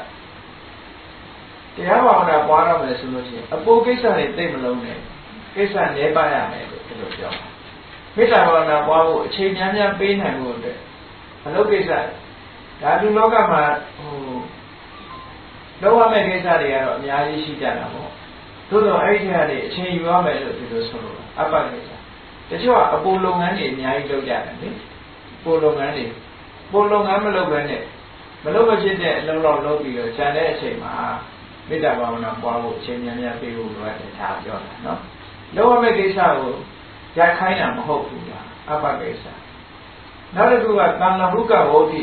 တရားဘာဝနာပွားရမယ်ဆိုလို့ရှိရင်အပိုကိစ္စတွေသိမလုံးနဲ့ကိစ္စနည်းပါရမယ်လို့ဒီလိုပြောမေတ္တာဘာဝနာပွားဖို့အချိန်များများပေးနိုင်ဖို့အတွက်အလုပ်ကိစ္စဒါလူလောကမှာဟိုလုံးဝမဲ့ကိစ္စတွေကတော့အများကြီးရှိကြတာပေါ့သို့တော့အဲ့ဒီကနေအချိန်ယူရမယ်လို့ဒီလိုဆိုလို့အပ္ပကိစ္စတချို့ကအပိုလုပ်ငန်းတွေအများကြီးလုပ်ကြတယ်လေပိုလုပ်ငန်းတွေပိုလုပ်ငန်းမလုပ်ဘဲနဲ့မလုပ်မဖြစ်တဲ့အလုံးလောက်လုပ်ပြီးတော့ခြံတဲ့အချိန်မှာမေတ္တာဘာဝနာပွားဖို့အချိန်များများပေးဖို့လိုအပ်တယ်ဒါပြောတာနော်လုံးဝမဲ့ကိစ္စကိုရိုက်ခိုင်းတာမဟုတ်ဘူးလားအပ္ပကိစ္စနောက်တစ်ခုကတဏ္ဍဟုကဝဋ္ဌိ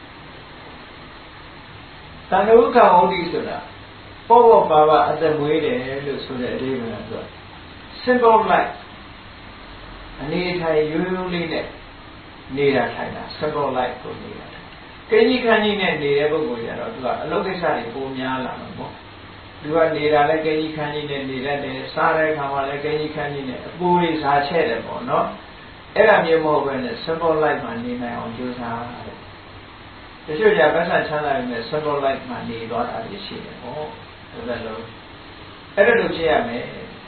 တဏ္ဍဟုကဝဋ္ဌိဆိုတာပေါ်ပေါ်ပါပါအသက်မွေးတယ်လို့ဆိုတဲ့အဓိပ္ပာယ်ဆို simple life အနေထိုင်ရိုးရိုးလေးနဲ့နေတာထိုင်တာ simple life ကိုနေတာကင်းကြီးခန်းကြီးနဲ့နေတဲ့ပုဂ္ဂိုလ်ကြတော့သူကအလုပ်ကိစ္စတွေပိုများလာမှာပေါ့သူကနေတာလည်းကင်းကြီးခန်းကြီးနဲ့နေတတ်တယ်စားတဲ့အခါမှာလည်းကင်းကြီးခန်းကြီးနဲ့အပူတွေစားချဲ့တယ်ပေါ့နော်အဲ့ဒါမျိုးမဟုတ်ဘဲနဲ့ simple life မှာနေနိုင်အောင်ကြိုးစားတယ်တချို့ကြပတ်သက်ချမ်းသာရင်လည်း simple life မှာနေသွားတာရှိတယ်ပေါ့ဒါပဲလို့အဲ့ဒါလိုဖြစ်ရမယ်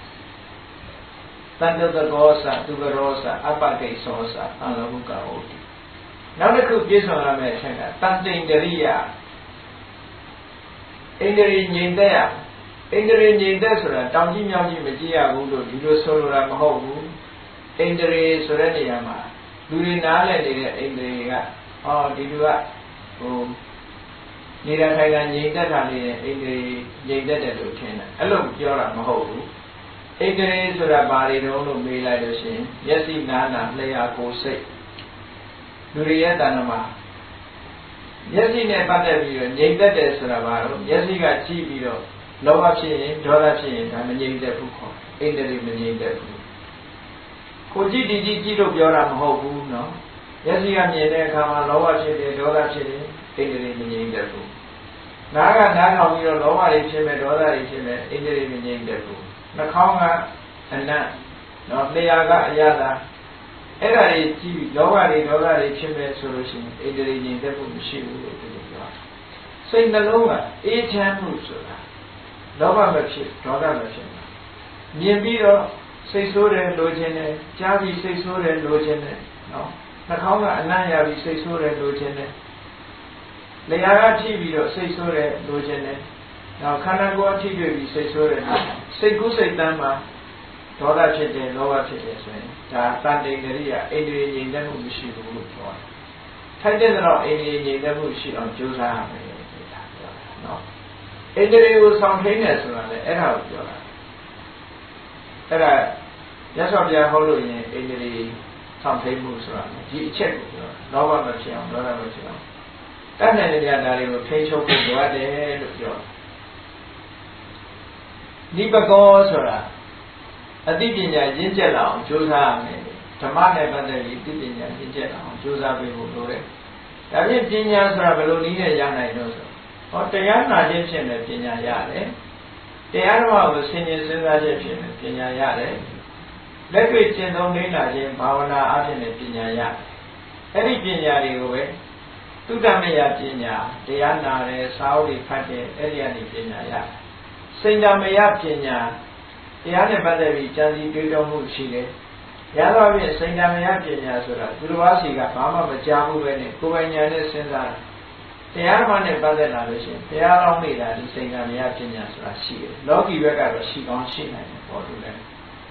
တန်တတကောသသူကရောသအပ္ပကိသောသအလဟုကဟုတ်ဒီနောက်တစ်ခုပြည့်စုံရမယ့်အချက်ကတန်တိန်တရိယဣန္ဒြေငြိမ်သက်ရဣန္ဒြေငြိမ်သက်ဆိုတာတောင်ကြီးမြောက်ကြီးမကြည့်ရဘူးလို့ဒီလိုဆိုလိုတာမဟုတ်ဘူးဣန္ဒြေဆိုတဲ့နေရာမှာလူတွေနားလည်နေတဲ့ဣန္ဒြေကဟောဒီလူကဟိုနေတာထိုင်တာငြိမ်သက်တာလေးနဲ့ဣန္ဒြေငြိမ်သက်တယ်လို့ထင်တယ်အဲ့လိုပြောတာမဟုတ်ဘူးဣန္ဒြေဆိုတာဘာတွေတုံးလို့မေးလိုက်လို့ရှိရင်မျက်စိနားနာလျှာကိုယ်စိတ်လူတွေရဲ့တဏ္ဍမှာမျက်စိနဲ့ပတ်သက်ပြီးတော့ငြိမ်သက်တယ်ဆိုတာဘာလို့မျက်စိကကြည့်ပြီးတော့လောဘဖြစ်ရင်ဒေါသဖြစ်ရင်ဒါမငြိမ်သက်ဘူးခေါ်ဣန္ဒြေမငြိမ်သက်ဘူးကိုကြည့်ဒီကြည့်ကြည့်လို့ပြောတာမဟုတ်ဘူးနော်မျက်စိကမြင်တဲ့အခါမှာလောဘဖြစ်တယ်ဒေါသဖြစ်တယ်ဣန္ဒြေမငြိမ်သက်ဘူးနားကနားထောင်ပြီးတော့လောဘတွေဖြစ်မဲ့ဒေါသတွေဖြစ်မဲ့ဣန္ဒြေမငြိမ်သက်ဘူးနှာခေါင်းကအနတ်နော်လျှာကအရသာအဲ့ဒါတွေကြည့်လောဘတွေဒေါသတွေဖြစ်မဲ့ဆိုလို့ရှိရင်ဣန္ဒြေငြိမ်သက်ဖို့မရှိဘူးလို့ပြောတာစိတ်နှလုံးကအေးချမ်းမှုဆိုတာလောဘမဖြစ်ဒေါသမဖြစ်မြင်ပြီးတော့စိတ်ဆိုးတယ်လိုချင်တယ်ကြားပြီးစိတ်ဆိုးတယ်လိုချင်တယ်နော်နှာခေါင်းကအနံ့ရပြီးစိတ်ဆိုးတယ်လိုချင်တယ်လျှာကထိပြီးတော့စိတ်ဆိုးတယ်လိုချင်တယ်နောက်ခန္ဓာကိုယ်ထိတွေ့ပြီးစိတ်ဆိုးတယ်စိတ်ကူးစိတ်တမ်းမှာဒေါသဖြစ်တယ်လောဘဖြစ်တယ်ဆိုရင်ဒါတန်တိန်တရိယဣန္ဒြေငြိမ်သက်မှုမရှိဘူးလို့ပြောတယ်ထိုက်တဲ့တော့ဣန္ဒြေငြိမ်သက်မှုရှိအောင်ကြိုးစားရမယ်လို့ပြောတာနော်ဣန္ဒြေကိုဆောင်ထိန်းတယ်ဆိုတာလည်းအဲ့ဒါကိုပြောတာအဲ့ဒါရသော်ပြဟောလို့ရင်ဣန္ဒြေဆောင်ထိန်းမှုဆိုတာဒီအချက်ကိုပြောလောဘမဖြစ်အောင်ဒေါသမဖြစ်အောင်တတ်နိုင်တဲ့ဉာဏ်ဓာတ်တွေကိုထိန်းချုပ်ဖို့လိုအပ်တယ်လို့ပြောနိဗ္ဗကောဆိုတာအသိပညာရင့်ကျက်လာအောင်ကြိုးစားရမယ်ဓမ္မနဲ့ပတ်သက်ပြီးအသိပညာရင့်ကျက်လာအောင်ကြိုးစားပေးဖို့လိုတယ်ဒါဖြင့်ပညာဆိုတာဘယ်လိုနည်းနဲ့ရနိုင်လို့ဆိုဟောတရားနာခြင်းဖြင့်လည်းပညာရတယ်တရားတော်ကိုဆင်ခြင်စဉ်းစားခြင်းဖြင့်လည်းပညာရတယ်လက်တွေ့ကျင့်သုံးနေတာခြင်းဘာဝနာအဖြစ်နဲ့ပညာရတယ်အဲ့ဒီပညာတွေကိုပဲသုတမယပညာတရားနာတယ်စာအုပ်တွေဖတ်တယ်အဲ့ဒီကနေပညာရတယ်စိတ်ဓာမယပညာတရားနဲ့ပတ်သက်ပြီးကြံစည်တွေးတောမှုရှိတယ်ရသော်ဖြင့်စိတ်ဓာမယပညာဆိုတာသူတစ်ပါးစီကဘာမှမကြားဘူးပဲနဲ့ကိုယ်ပိုင်ဉာဏ်နဲ့စဉ်းစားတာတရားမှနဲ့ပတ်သက်လာလို့ရှိရင်တရားတော်နေတာဒီစိတ်ဓာမယပညာဆိုတာရှိတယ်လောကီဘက်ကတော့ရှိကောင်းရှိနိုင်တယ်ပေါ်လို့လည်း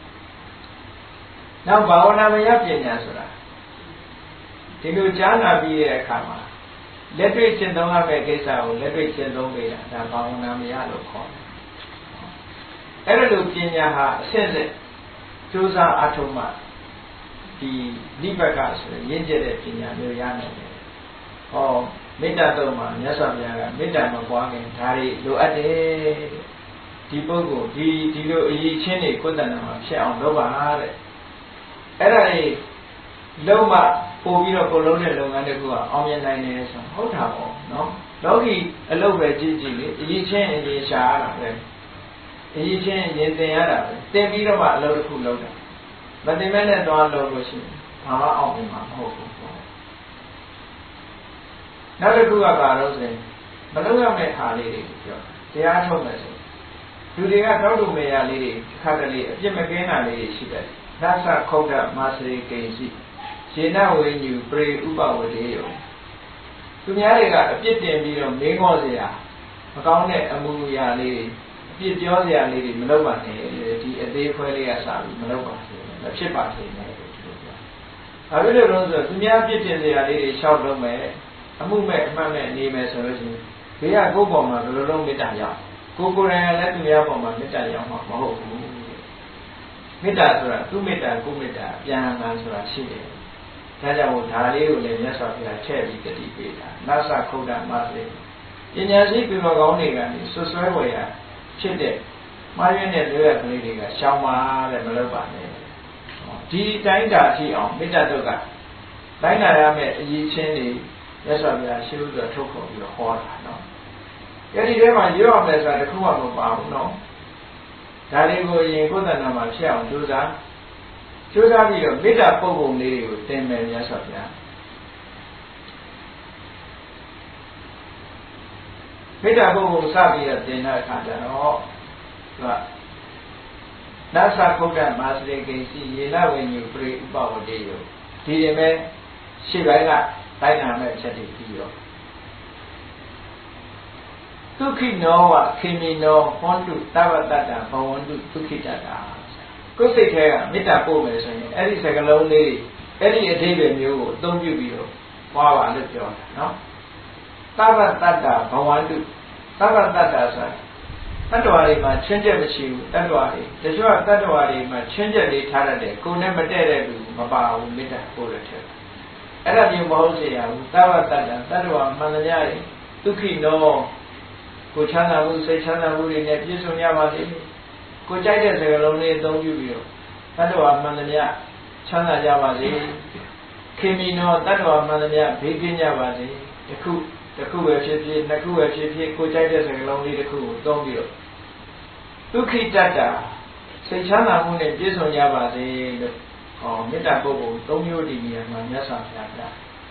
နောက်ဘာဝနာမယပညာဆိုတာဒီလိုကြားနာပြီးတဲ့အခါမှာလက်တွေ့ကျင့်သုံးရမယ့်ကိစ္စကိုလက်တွေ့ကျင့်သုံးပေးတာဒါဘာဝနာမယလို့ခေါ်တယ်အဲ့ဒါလိုပညာဟာအစစ်စစ်ကြိုးစားအထောက်မှဒီနိဗ္ဗာန်ဆိုရင်ရင့်ကျက်တဲ့ပညာမျိုးရနိုင်တယ်ဟောမေတ္တာတုံးမှာမြတ်စွာဘုရားကမေတ္တာမပွားခင်ဒါတွေလိုအပ်တယ်ဒီပုဂ္ဂိုလ်ဒီဒီလိုအရေးချင်းတွေကိုယ်တဏ္ဍာမှာဖြစ်အောင်လုပ်ပါတဲ့အဲ့ဒါကြီးလုံးဝပို့ပြီးတော့ကိုလုံးတဲ့လုပ်ငန်းတွေကအောင်မြင်နိုင်တယ်ဆိုဟုတ်တာပေါ့နော်လောကီအလုပ်ပဲကြည့်ကြည့်လေအရေးချင်းအရေးရှာရတာပဲအရေးချင်းရင်သင်ရတာပဲသင်ပြီးတော့မှအလုပ်တစ်ခုလုပ်တာမသင်မဲ့နဲ့တော့လုပ်လို့ရှိရင်ဘာမှအောင်မြင်မှာမဟုတ်ဘူးနောက်တစ်ခုကဘာလို့ဆိုရင်မလုပ်ရမယ့်ဟာလေးတွေပြောတရားထုတ်မယ်ဆိုလူတွေကတောက်တူမေရလေးတွေခါတလေအပြစ်မကင်းတာလေးတွေရှိတယ်သသခုတ်တမသရေကိစီရှင်းနဝိညူပရိဥပဝတေယောသူများတွေကအပြစ်တင်ပြီးတော့မင်းငေါ့เสียမကောင်းတဲ့အမှုရာလေးအပြစ်ပြောเสียလေးတွေမလုပ်ပါနဲ့ဒီအသေးခွဲလေးကစပြီးမလုပ်ပါဘူးမဖြစ်ပါစေနဲ့လို့ပြောတာ။ဘာဖြစ်လို့လဲဆိုတော့သူများပြစ်တင်เสียလေးတွေရှောက်လုံးမယ်အမှုမဲ့အမှတ်မဲ့နေမယ်ဆိုလို့ရှိရင်ဘေးကကိုယ့်ပေါ်မှာဘယ်လိုလုပ်မေတ္တာရောက်ကိုယ်ကိုယ်တိုင်လည်းသူများပေါ်မှာမေတ္တာရောက်မှာမဟုတ်ဘူးမေတ္တာဆိုတာသူမေတ္တာကိုယ်မေတ္တာပြန်မှန်ဆိုတာရှိတယ်ဒါကြောင့်ဒါလေးကိုလည်းမြတ်စွာဘုရားထည့်ပြီးတတိပေးတာနသခုဒ္ဒမသေပညာရှိပြတော်ကောင်းတွေကနေဆွဆွဲဝယ်ရဖြစ်တဲ့မှားရင်းတဲ့လွဲရကလေးတွေကရှောင်ပါတဲ့မလုပ်ပါနဲ့ဒီတိုင်းတာရှိအောင်မေတ္တာတို့ကတိုင်းနာရမယ့်အရေးချင်းတွေမြတ်စွာဘုရားရှင်းဥစွာထုတ်ခေါ်ပြီးတော့ဟောတာနော်အဲဒီထဲမှာရွတ်အောင်လဲဆိုတာတခုမှမပါဘူးနော်ဒါလေးကိုရင်ကိုယ်တဏ္ဍာမှာဖြစ်အောင်ကြိုးစားကြိုးစားပြီးတော့မေတ္တာပုဂ္ဂိုလ်လေးတွေကိုသင်မယ်မြတ်စွာဘုရားမေတ္တာပုဂ္ဂိုလ်စပြီးတော့သင်တဲ့အခါကျတော့သူကနသခုဒ္ဒမသရေကိစီယေနဝိညုပရိဥပဝတေယောဒီရင်ပဲရှေ့ပိုင်းကတိုင်းနာမဲ့ချက်တွေပြီးတော့ဒုက္ခိနောဝခေမိနောဟောတုသဗ္ဗတတ္တဘဝန္တုဒုက္ခိတတ္တာကိုယ်စိတ်ထဲကမေတ္တာပို့မယ်ဆိုရင်အဲ့ဒီစကားလုံးလေးအဲ့ဒီအဓိပ္ပာယ်မျိုးကိုအသုံးပြုပြီးတော့ဟောပါလို့ပြောတာနော်သဗ္ဗတတ္တဘဝန္တုသဗ္ဗတတ္တဆိုတာတတ္တဝါတွေမှာချင်းချက်မရှိဘူးတတ္တဝါတွေတချို့ကတတ္တဝါတွေမှာချင်းချက်လေးထားတတ်တယ်ကိုယ်နဲ့မတည့်တဲ့လူမပါဘူးမေတ္တာပို့တဲ့ထက်အဲ့ဒါမျိုးမဟုတ်စေရဘူးသဗ္ဗတတ္တတတ္တဝါမှန်တရားတွေဒုက္ခိနောကိုချမ်းသာမှုစိတ်ချမ်းသာမှုတွေနဲ့ပြည့်စုံရပါစေကိုကြိုက်တဲ့စကားလုံးလေးအသုံးပြုပြီးတော့တတ္တဝါမှန်တရားချမ်းသာကြပါစေခေမီနောတတ္တဝါမှန်တရားဘေးကင်းကြပါစေတခုတခုပဲဖြစ်ဖြစ်နှစ်ခုပဲဖြစ်ဖြစ်ကိုကြိုက်တဲ့စကားလုံးလေးတစ်ခုကိုသုံးပြီးတော့ဒုက္ခိတတ္တာစိတ်ချမ်းသာမှုနဲ့ပြည့်စုံကြပါစေလို့ဟောမေတ္တာပုဂ္ဂိုလ်သုံးမျိုးဒီနေရာမှာမြတ်စွာဘုရားက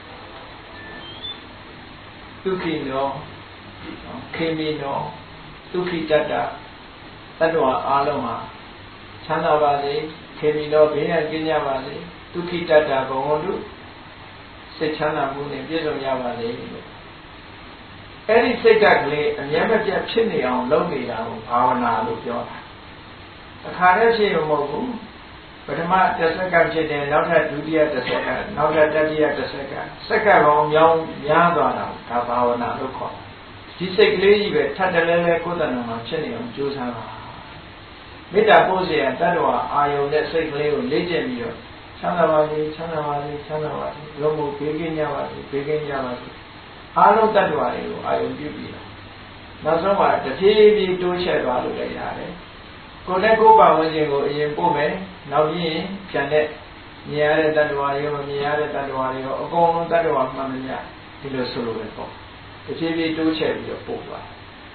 ဒုက္ခိနောခေမီနောဒုက္ခိတတ္တာတတ္တဝါအားလုံးဟာချမ်းသာပါစေခေမီနောဘေးရန်ကင်းကြပါစေဒုက္ခိတတ္တာဘဝန္တုစိတ်ချမ်းသာမှုနဲ့ပြည့်စုံကြပါစေလို့အဲ့ဒီစိတ်ဓာတ်ကလေးအမြဲမပြတ်ဖြစ်နေအောင်လုပ်နေတာကိုဘာဝနာလို့ပြောတာအခါတည်းဖြစ်ရုံမဟုတ်ဘူးပထမတစ်စက္ကန့်ဖြစ်တယ်နောက်ထပ်ဒုတိယတစ်စက္ကန့်နောက်ထပ်တတိယတစ်စက္ကန့်စက္ကန့်ပေါင်းမြောင်းများသွားတာဒါဘာဝနာလို့ခေါ်ဒီစိတ်ကလေးကြီးပဲထပ်တလဲလဲကိုယ်တဏ္ဍာမှာဖြစ်နေအောင်ကြိုးစားပါမေတ္တာပို့เสียတတ္တဝါအာယုန်နဲ့စိတ်ကလေးကိုလေ့ကျင့်ပြီးတော့ချမ်းသာပါစေချမ်းသာပါစေချမ်းသာပါစေလုံးဝဘေးကင်းကြပါစေဘေးကင်းကြပါစေအားလုံးတတ္တဝါတွေကိုအာယုန်ပြုပြီးတော့နောက်ဆုံးမှာတစ်ပြေးပြေးတိုးချဲ့သွားလို့လည်းရတယ်ကိုယ်နဲ့ကိုယ်ပါဝင်ခြင်းကိုအရင်ပို့မယ်နောက်ပြီးရင်ပြန်တဲ့မြင်ရတဲ့တတ္တဝါတွေရောမမြင်ရတဲ့တတ္တဝါတွေရောအကုန်လုံးတတ္တဝါမှန်မှန်ဒီလိုဆိုလိုပဲပေါ့တဖြည်းဖြည်းတိုးချဲ့ပြီးတော့ပို့သွား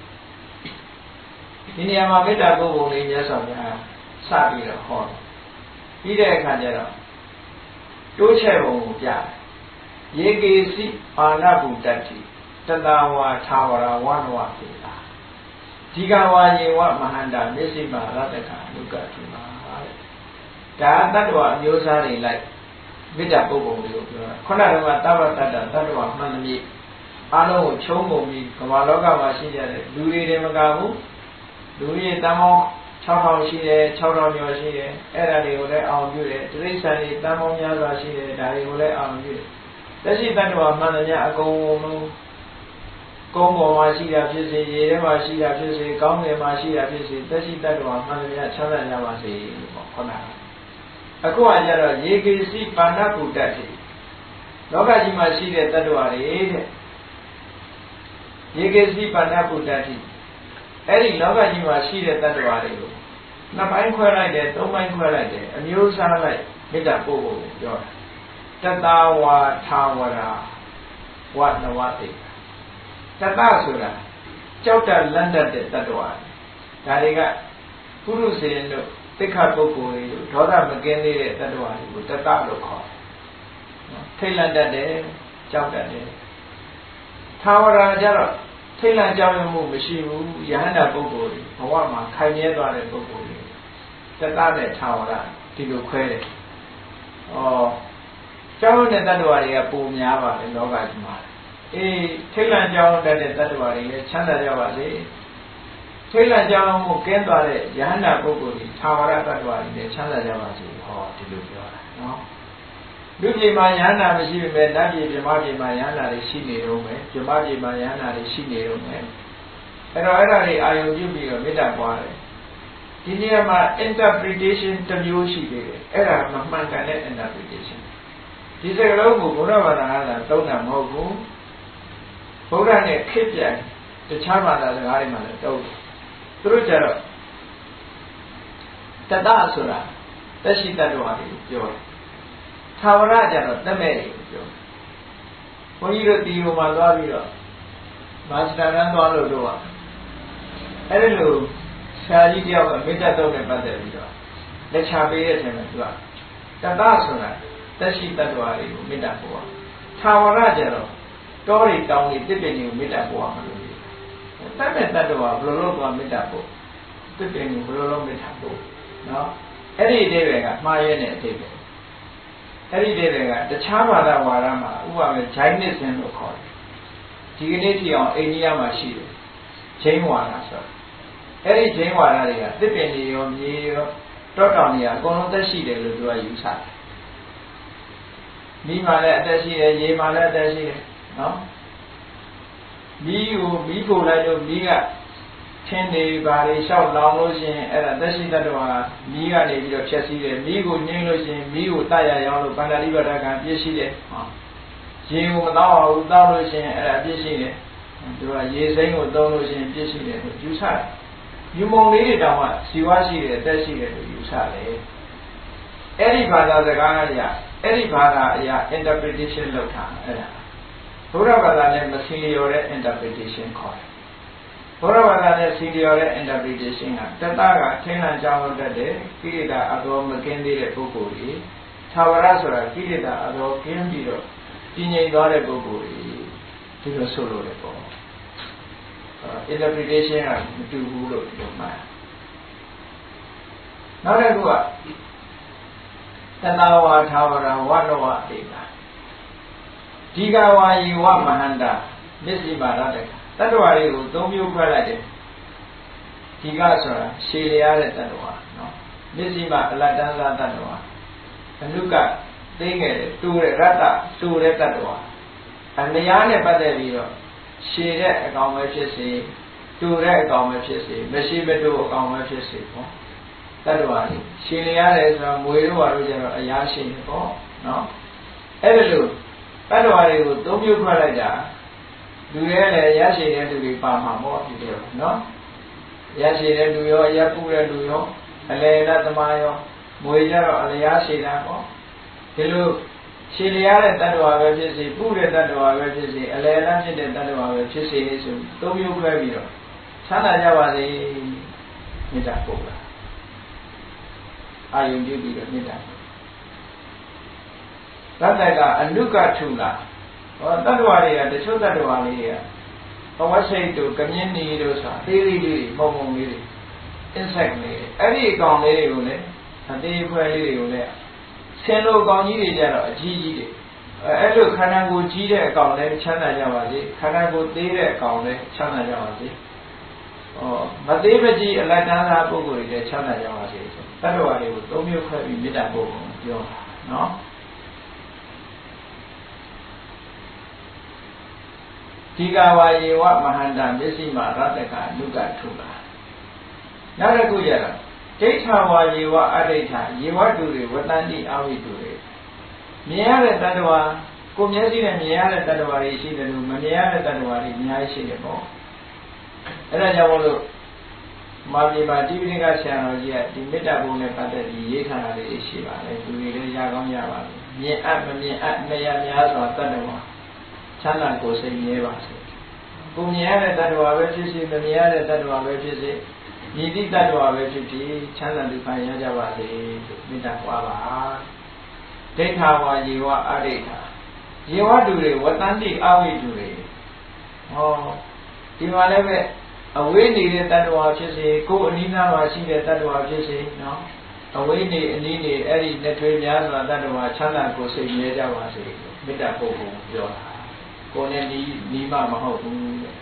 ဒီနေရာမှာမေတ္တာပုဂ္ဂိုလ်လေးမြတ်စွာဘုရားစပြီးတော့ဟောပြီးတဲ့အခါကျတော့တိုးချဲ့ပုံကိုပြတယ်ယေကေစီအာနဗုတ္တိတတဝါသာဝရဝနဝတိတာဒီကဝါယေဝမဟန္တာမျက်စိမှာရတ္တကအနုကတိမှာတဲ့ဒါတတ္တဝအမျိုးအစားတွေလိုက်မေတ္တာပုဂ္ဂိုလ်မျိုးပြောတာခုနကတဗ္ဗတ္တတတ္တဝမှန်သမျှအားလုံးကိုခြုံငုံပြီးကမ္ဘာလောကမှာရှိကြတဲ့လူတွေတွေမကဘူးလူကြီးတန်ပေါင်း၆ထောင်ရှိတယ်၆ထောင်ကျော်ရှိတယ်အဲ့ဒါတွေကိုလည်းအောင်ပြုတယ်တိရစ္ဆာန်တွေတန်ပေါင်းများစွာရှိတယ်ဒါတွေကိုလည်းအောင်ပြုတယ်လက်ရှိတတ္တဝမှန်သမျှအကုန်လုံးကုန်းပေါ်မှာရှိတာဖြစ်စေရေထဲမှာရှိတာဖြစ်စေကောင်းငယ်မှာရှိတာဖြစ်စေသက်ရှိတတ္တဝမှန်သမျှချမ်းသာကြပါစေပေါ့ခုနကအခုကကြတော့ယေကေစီပါဏဗုတ္တိလောကကြီးမှာရှိတဲ့တတ္တဝါတွေတဲ့ယေကေစီပါဏဗုတ္တိအဲ့ဒီလောကကြီးမှာရှိတဲ့တတ္တဝါတွေကိုနှစ်ပိုင်းခွဲလိုက်တယ်သုံးပိုင်းခွဲလိုက်တယ်အမျိုးအစားလိုက်မေတ္တာပို့ဖို့ပြောတာတတဝါသာဝရဝနဝတိတတဆိုတာကြောက်တလန့်တတ်တဲ့တတ္တဝါဒါတွေကပုရုษေတို့သိက္ခာပုဂ္ဂိုလ်တွေဒေါသမကင်းသေးတဲ့တတ္တဝါတွေကိုတတလို့ခေါ်တယ်ထိတ်လန့်တတ်တယ်ကြောက်တတ်တယ်သာဝရကြတော့ထိတ်လန့်ကြောက်ရွံ့မှုမရှိဘူးယဟန္တာပုဂ္ဂိုလ်တွေဘဝမှာခိုင်မြဲသွားတဲ့ပုဂ္ဂိုလ်တွေတတနဲ့သာဝရဒီလိုခွဲတယ်ဩကြောက်တဲ့တတ္တဝါတွေကပုံများပါတယ်လောကကြီးမှာအေးထိတ်လန့်ကြောက်တတ်တဲ့တတ္တဝါတွေလည်းချမ်းသာကြပါစေထိတ်လန့်ကြောက်မှုကင်းသွားတဲ့ယဟန္တာပုဂ္ဂိုလ်တွေသာဝရတတ္တဝါတွေလည်းချမ်းသာကြပါစေဟောဒီလိုပြောတာနော်လူပြည်မှာယဟန္တာမရှိပေမဲ့နတ်ပြည်ပြမပြည်မှာယဟန္တာတွေရှိနေတော့မယ်ပြမပြည်မှာယဟန္တာတွေရှိနေတော့မယ်အဲ့တော့အဲ့ဒါတွေအာယုံပြုပြီးတော့မေတ္တာပွားတယ်ဒီနေရာမှာ interpretation တစ်မျိုးရှိသေးတယ်အဲ့ဒါမမှန်ကန်တဲ့ interpretation ဒီစကားလုံးကိုဘုရားဘာသာကသုံးတာမဟုတ်ဘူးဘုရားနဲ့ခေတ်ပြန်တခြားဘာသာစကားတွေမှာလည်းသုံးတယ်သူတို့ကြတော့တတဆိုတာသက်ရှိတတ္တဝါတွေပြောတယ်သာဝရကြတော့တက်မဲ့တွေပြောဘုန်းကြီးတို့တီဟိုမှာသွားပြီးတော့မာစတာရန်သွားလို့တော့အဲ့ဒီလိုဆရာကြီးတယောက်ကမေတ္တာတုံးနဲ့ပတ်သက်ပြီးတော့လက်ချပေးတဲ့အချိန်မှာသူကတတဆိုတာသက်ရှိတတ္တဝါတွေကိုမေတ္တာပို့သာဝရကြတော့တောတွေတောင်တွေတစ်ပင်တွေကိုမေတ္တာပို့ရမှာလို့တတ်တဲ့တတ္တဝါဘယ်လိုလုပ်သွားမေတ္တာပို့တစ်ပင်ကိုဘယ်လိုလုပ်မေတ္တာပို့နော်အဲ့ဒီအဓိပ္ပာယ်ကမှားရဲတဲ့အဓိပ္ပာယ်အဲ့ဒီတဲ့ကတခြားဘာသာဝါဒမှာဥပမာဂျိုင်းနစ်စင်လို့ခေါ်တယ်ဒီကနေ့ထိအောင်အိန္ဒိယမှာရှိတယ်ဂျိန်းဝါဒဆိုအဲ့ဒီဂျိန်းဝါဒတွေကတစ်ပင်တွေရောမြေရောတောတောင်တွေကအကုန်လုံးသက်ရှိတယ်လို့သူကယူဆတယ်မိမှာလည်းအသက်ရှိတယ်ရေမှာလည်းအသက်ရှိတယ်နော်မိကိုမိဖို့လိုက်လို့မိကထင်းနေပါလေလျှောက်လောင်လို့ရှိရင်အဲ့ဒါသက်ရှိတတ်တော့မိကနေပြီးတော့ဖြည့်ဆည်းတယ်မိကိုညှင်းလို့ရှိရင်မိကိုတတ်ရရောင်းလို့ပန္နတိပဒကံပြည့်ရှိတယ်ဟောရေကိုမတော့ဘူးတောက်လို့ရှိရင်အဲ့ဒါပြည့်ရှိတယ်သူကရေစိမ်းကိုသုံးလို့ရှိရင်ပြည့်ရှိတယ်လို့ယူဆတယ်ယူမုံလေးတွေတောင်မှဇီဝရှိတယ်တက်ရှိတယ်လို့ယူဆတယ်အဲ့ဒီဘာသာစကားတွေကအဲ့ဒီဘာသာအရာ interpretation လုပ်တာအဲ့ဒါဘုရားဘာသာနဲ့မဆင်လျော်တဲ့ interpretation ခေါ်တယ်ဘုရားဘာသာနဲ့ဆင်လျော်တဲ့ interpretation ကတတကထင်းလန့်ကြောင်းတတ်တဲ့ကိလေသာအတော်မကင်းသေးတဲ့ပုဂ္ဂိုလ်ကြီးသာဝရဆိုတာကိလေသာအတော်ကင်းပြီးတော့ပြင်းငြိမ်သွားတဲ့ပုဂ္ဂိုလ်ကြီးဒီလိုဆိုလို့လေပေါ့ interpretation ကမတူဘူးလို့ဒီလိုမှတ်နောက်တစ်ခုကတတဝါသာဝရဝနဝတိတာဒီကဝါယေဝမဟန္တာမျက်စိမာရတဲ့တတ္တဝါတွေကိုသုံးမျိုးခွဲလိုက်တယ်ဒီကဆိုတာရှည်လျားတဲ့တတ္တဝါနော်မျက်စိမာအလတ်တန်းစားတတ္တဝါအနုကသိငယ်တဲ့တူတဲ့ရတ္တတူတဲ့တတ္တဝါအလျားနဲ့ပတ်သက်ပြီးတော့ရှည်တဲ့အကောင်ပဲဖြစ်စေတူတဲ့အကောင်ပဲဖြစ်စေမရှိမတူအကောင်ပဲဖြစ်စေပေါ့တတ္တဝါတွေရှည်လျားတယ်ဆိုတာမွေတို့ဘာလို့ကျတော့အရာရှည်နေပေါ့နော်အဲ့ဒါလို့တတ္တဝါတွေကိုသုံးမျိုးခွဲလိုက်တာလူရဲလည်းရရှိတဲ့လူတွေပါမှာပေါ့ဒီလိုနော်ရရှိတဲ့လူရောရပူတဲ့လူရောအလေလသမားရောမွေကြတော့အလျားရှိတာပေါ့ဒီလိုရှင်လျားတဲ့တ attva ပဲဖြစ်စေပုတဲ့တ attva ပဲဖြစ်စေအလယ်လမ်းဖြစ်တဲ့တ attva ပဲဖြစ်စေဆိုသုံးမျိုးခွဲပြီးတော့ချမ်းသာကြပါစေမေတ္တာပို့တာအာယုံပြုပြီးတော့မေတ္တာသတ္တကအနုကထုလာဟောတ attva တွေကတချို့တ attva လေးတွေကဘဝစိတ်တို့ကမြင်းနေတို့ဆိုတာသေးသေးလေးပုံပုံလေးတွေ insect လေးအဲ့ဒီအကောင်လေးတွေကိုလည်းအသေးဖွဲလေးတွေကိုလည်းဆင်းလို့အကောင်ကြီးတွေကြတော့အကြီးကြီးတွေအဲ့လိုခန္ဓာကိုယ်ကြီးတဲ့အကောင်လည်းချမ်းသာကြပါစေခန္ဓာကိုယ်သေးတဲ့အကောင်လည်းချမ်းသာကြပါစေဟောမသေးမကြီးအလတ်တန်းသားပုဂ္ဂိုလ်တွေလည်းချမ်းသာကြပါစေဆိုတ attva တွေကိုသုံးမျိုးခွဲပြီးမေတ္တာပို့ဖို့ပြောတာနော်ဒီကဝါယေဝမဟန္တမျက်စိမှာရတ္တကအနုကထုလာနောက်တစ်ခုရတော့ဒိဋ္ဌဝါယေဝအဋိဋ္ဌယေဝတုတွေဝတ္တန္တိအဝိတုတွေမြင်ရတဲ့တ attva ကိုမျက်စိနဲ့မြင်ရတဲ့တ attva တွေရှိတယ်လို့မမြင်ရတဲ့တ attva တွေအများကြီးရှိတယ်ပေါ့အဲ့ဒါကြောင့်မို့လို့မာပြေမှာတိပိဋကဆရာတော်ကြီးကဒီမေတ္တာဘုံနဲ့ပတ်သက်ပြီးရေးထားတာလေးရှိပါတယ်သူတွေလည်းရကောင်းရပါလိမ့်မြင်အပ်မမြင်အပ်နေရာများစွာတ attva ချမ်းသာကိုယ်စိတ်မြဲပါစေကိုမြင်ရတဲ့တ attva ပဲဖြစ်စေမမြင်ရတဲ့တ attva ပဲဖြစ်စေညီတိတ attva ပဲဖြစ်ဖြစ်ချမ်းသာဒုက္ခရကြပါစေလို့မေတ္တာပွားပါဒိဋ္ဌဝါယေဝအဋိဋ္ဌယေဝတုတွေဝတ္တန္တိအဝိတုတွေဟောဒီမှာလည်းပဲအဝိနေတဲ့တ attva ဖြစ်စေကိုယ်အနိနာမှာရှိတဲ့တ attva ဖြစ်စေနော်အဝိနေအနိနေအဲ့ဒီနှစ်ထွေများစွာတ attva ချမ်းသာကိုယ်စိတ်မြဲကြပါစေလို့မေတ္တာပို့ဖို့ပြောတာကိုယ်နဲ့ဒီနိမမဟုတ်ဘူးတဲ့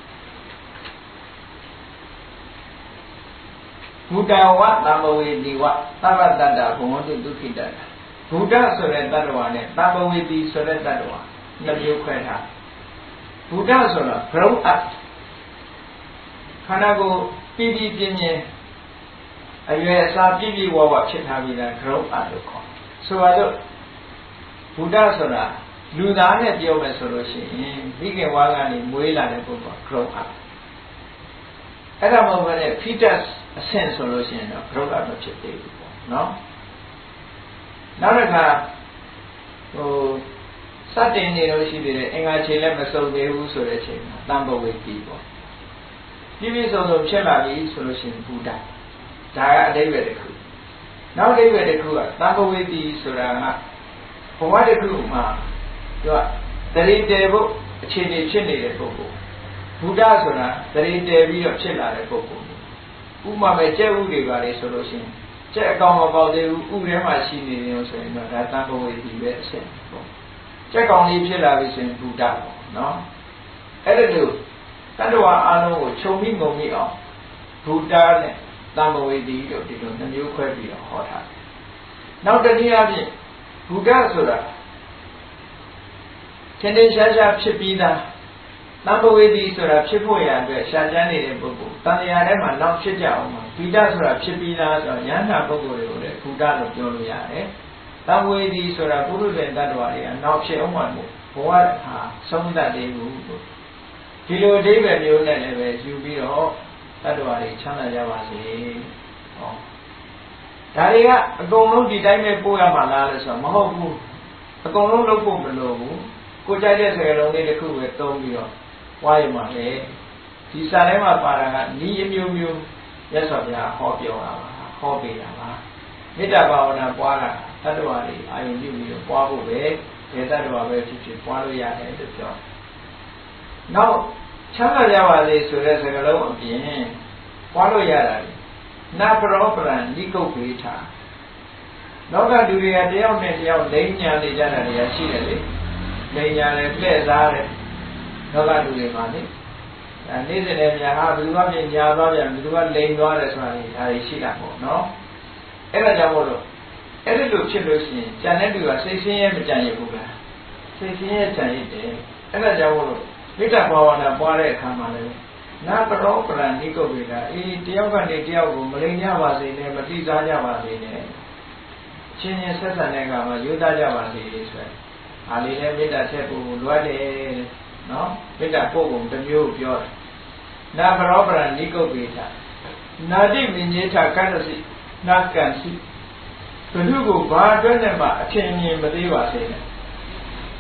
ဘုဒ္ဓဝတ္တမဝေတိဝသဗ္ဗတတ္တဘုံဝတ္တုဒုက္ခိတ္တဘုဒ္ဓဆိုတဲ့တ attva နဲ့တမဝေတိဆိုတဲ့တ attva နှစ်မျိုးခွဲထားဘုဒ္ဓဆိုတာဘုံအပ်ခန္ဓာကိုယ်ပြည်ပြည်ပြင်းပြင်းအရွယ်အစားပြည့်ပြည့်ဝဝဖြစ်ထားပြီးသားဘုံအပ်လို့ခေါ်ဆိုပါတော့ဘုဒ္ဓဆိုတာလူသားနဲ့ပြောမယ်ဆိုလို့ရှိရင်မိခင်ဝါကနေမွေးလာတဲ့ပုဂ္ဂိုလ်က grow up အဲ့ဒါမှမဟုတ်တဲ့ fetus အဆင့်ဆိုလို့ရှိရင်တော့ grow up မဖြစ်သေးဘူးပေါ့နော်နောက်တစ်ခါဟိုစတင်နေလို့ရှိသေးတယ်အင်္ဂါချိန်လည်းမစုံသေးဘူးဆိုတဲ့ချိန်မှာတမ္ပဝေတိပေါ့ပြည့်ပြည့်စုံစုံဖြစ်လာပြီဆိုလို့ရှိရင်ဘုဒ္ဓဒါကအတိပ္ပယ်တစ်ခုနောက်အတိပ္ပယ်တစ်ခုကတမ္ပဝေတိဆိုတာကဘဝတစ်ခုမှာသူကတရိတေဖို့အခြေအနေဖြစ်နေတဲ့ပုဂ္ဂိုလ်ဘုဒ္ဓဆိုတာတရိတေပြီးတော့ဖြစ်လာတဲ့ပုဂ္ဂိုလ်ဥပမာပဲကျက်ဥတွေပါလေဆိုလို့ရှိရင်ကျက်အကောင်မပေါက်သေးဘူးဥထဲမှာရှိနေတယ်ဆိုရင်တော့ဒါတန်ဖိုးဝေဒီပဲအဆင့်ပေါ့ကျက်ကောင်လေးဖြစ်လာပြီဆိုရင်ဘုဒ္ဓပေါ့နော်အဲ့ဒါလို့တတ္တဝါအလုံးကိုခြုံပြီးငုံပြီးအောင်ဘုဒ္ဓနဲ့တန်ဖိုးဝေဒီတို့ဒီလိုနှမျိုးခွဲပြီးတော့ဟောထားတယ်နောက်တနည်းအားဖြင့်ဘုဒ္ဓဆိုတာထင်ထင်ရှားရှားဖြစ်ပြီးသားတမ္ပဝေတိဆိုတာဖြစ်ဖို့ရအတွက်ရှားကြမ်းနေတဲ့ပုဂ္ဂိုလ်တန်လျာထဲမှာနောက်ဖြစ်ကြအောင်မှာဘုဒ္ဓဆိုတာဖြစ်ပြီးသားဆိုတော့ယန္တာပုဂ္ဂိုလ်တွေကိုလည်းဘုဒ္ဓလို့ပြောလို့ရတယ်တမ္ပဝေတိဆိုတာပုရုဇဉ်တ attva တွေကနောက်ဖြစ်အောင်မှာမို့ဘဝဟာဆုံးတတ်သေးဘူးဒီလိုအဓိပ္ပာယ်မျိုးနဲ့လည်းပဲယူပြီးတော့တ attva တွေချမ်းသာကြပါစေဟောဒါတွေကအကုန်လုံးဒီတိုင်းပဲပို့ရမှာလားလို့ဆိုတော့မဟုတ်ဘူးအကုန်လုံးလုပ်ဖို့မလိုဘူးကိုကြိုက်တဲ့စကားလုံးလေးတစ်ခုပဲသုံးပြီးတော့ဝါရမှာလေဒီစာထဲမှာပါတာကဤအမျိုးမျိုးရသော်ဗျာဟောပြောတာပါဟောပေးတာပါမေတ္တာဘာဝနာပွားတာတ attva တွေအာရုံပြုပြီးတော့ပွားဖို့ပဲဒီတ attva ပဲဖြစ်ဖြစ်ပွားလို့ရတယ်လို့ပြောနောက်ချမ်းသာကြပါလေဆိုတဲ့စကားလုံးအပြင်ပွားလို့ရတာလေနာပရောပရံနိကုတ်ပေထာနောကလူတွေကတယောက်နဲ့တယောက်လိမ့်ညာနေကြတာတွေရှိတယ်လေလိမ့်ညာတယ်ပြည့်စားတယ်နောကလူတွေမှာလေအဲနေ့စဉ်နဲ့ညာဟာဘယ်သူမှပြင်ညာသွားပြန်ဘယ်သူကလိမ့်သွားတယ်ဆိုတာတွေဒါတွေရှိတာပေါ့နော်အဲ့ဒါကြောင့်မို့လို့အဲ့ဒီလိုဖြစ်လို့ရှိရင်ကြံတဲ့လူကစိတ်ဆင်းရဲမကြံရဘူးလားစိတ်ဆင်းရဲကြံရတဲ့အဲ့ဒါကြောင့်မို့လို့မေတ္တာဘာဝနာပွားတဲ့အခါမှာလည်းနာပရောပရဏိကုတ်တွေကအေးတယောက်ကနေတယောက်ကိုမလိမ်ကြပါစေနဲ့မတိစားကြပါစေနဲ့ချင်းချင်းဆက်ဆံတဲ့အခါမှာယူသားကြပါစေဆိုအားလေးနဲ့မေတ္တာဆက်ဖို့လွတ်တယ်နော်မေတ္တာပို့ပုံတစ်မျိုးပြောတယ်နာပရောပရဏိကုတ်ပေတာနာတိဝိညေထကတ္တစီနာကံစီဘုသူကိုဘာအတွက်နဲ့မှအထင်မြင်မသေးပါစေနဲ့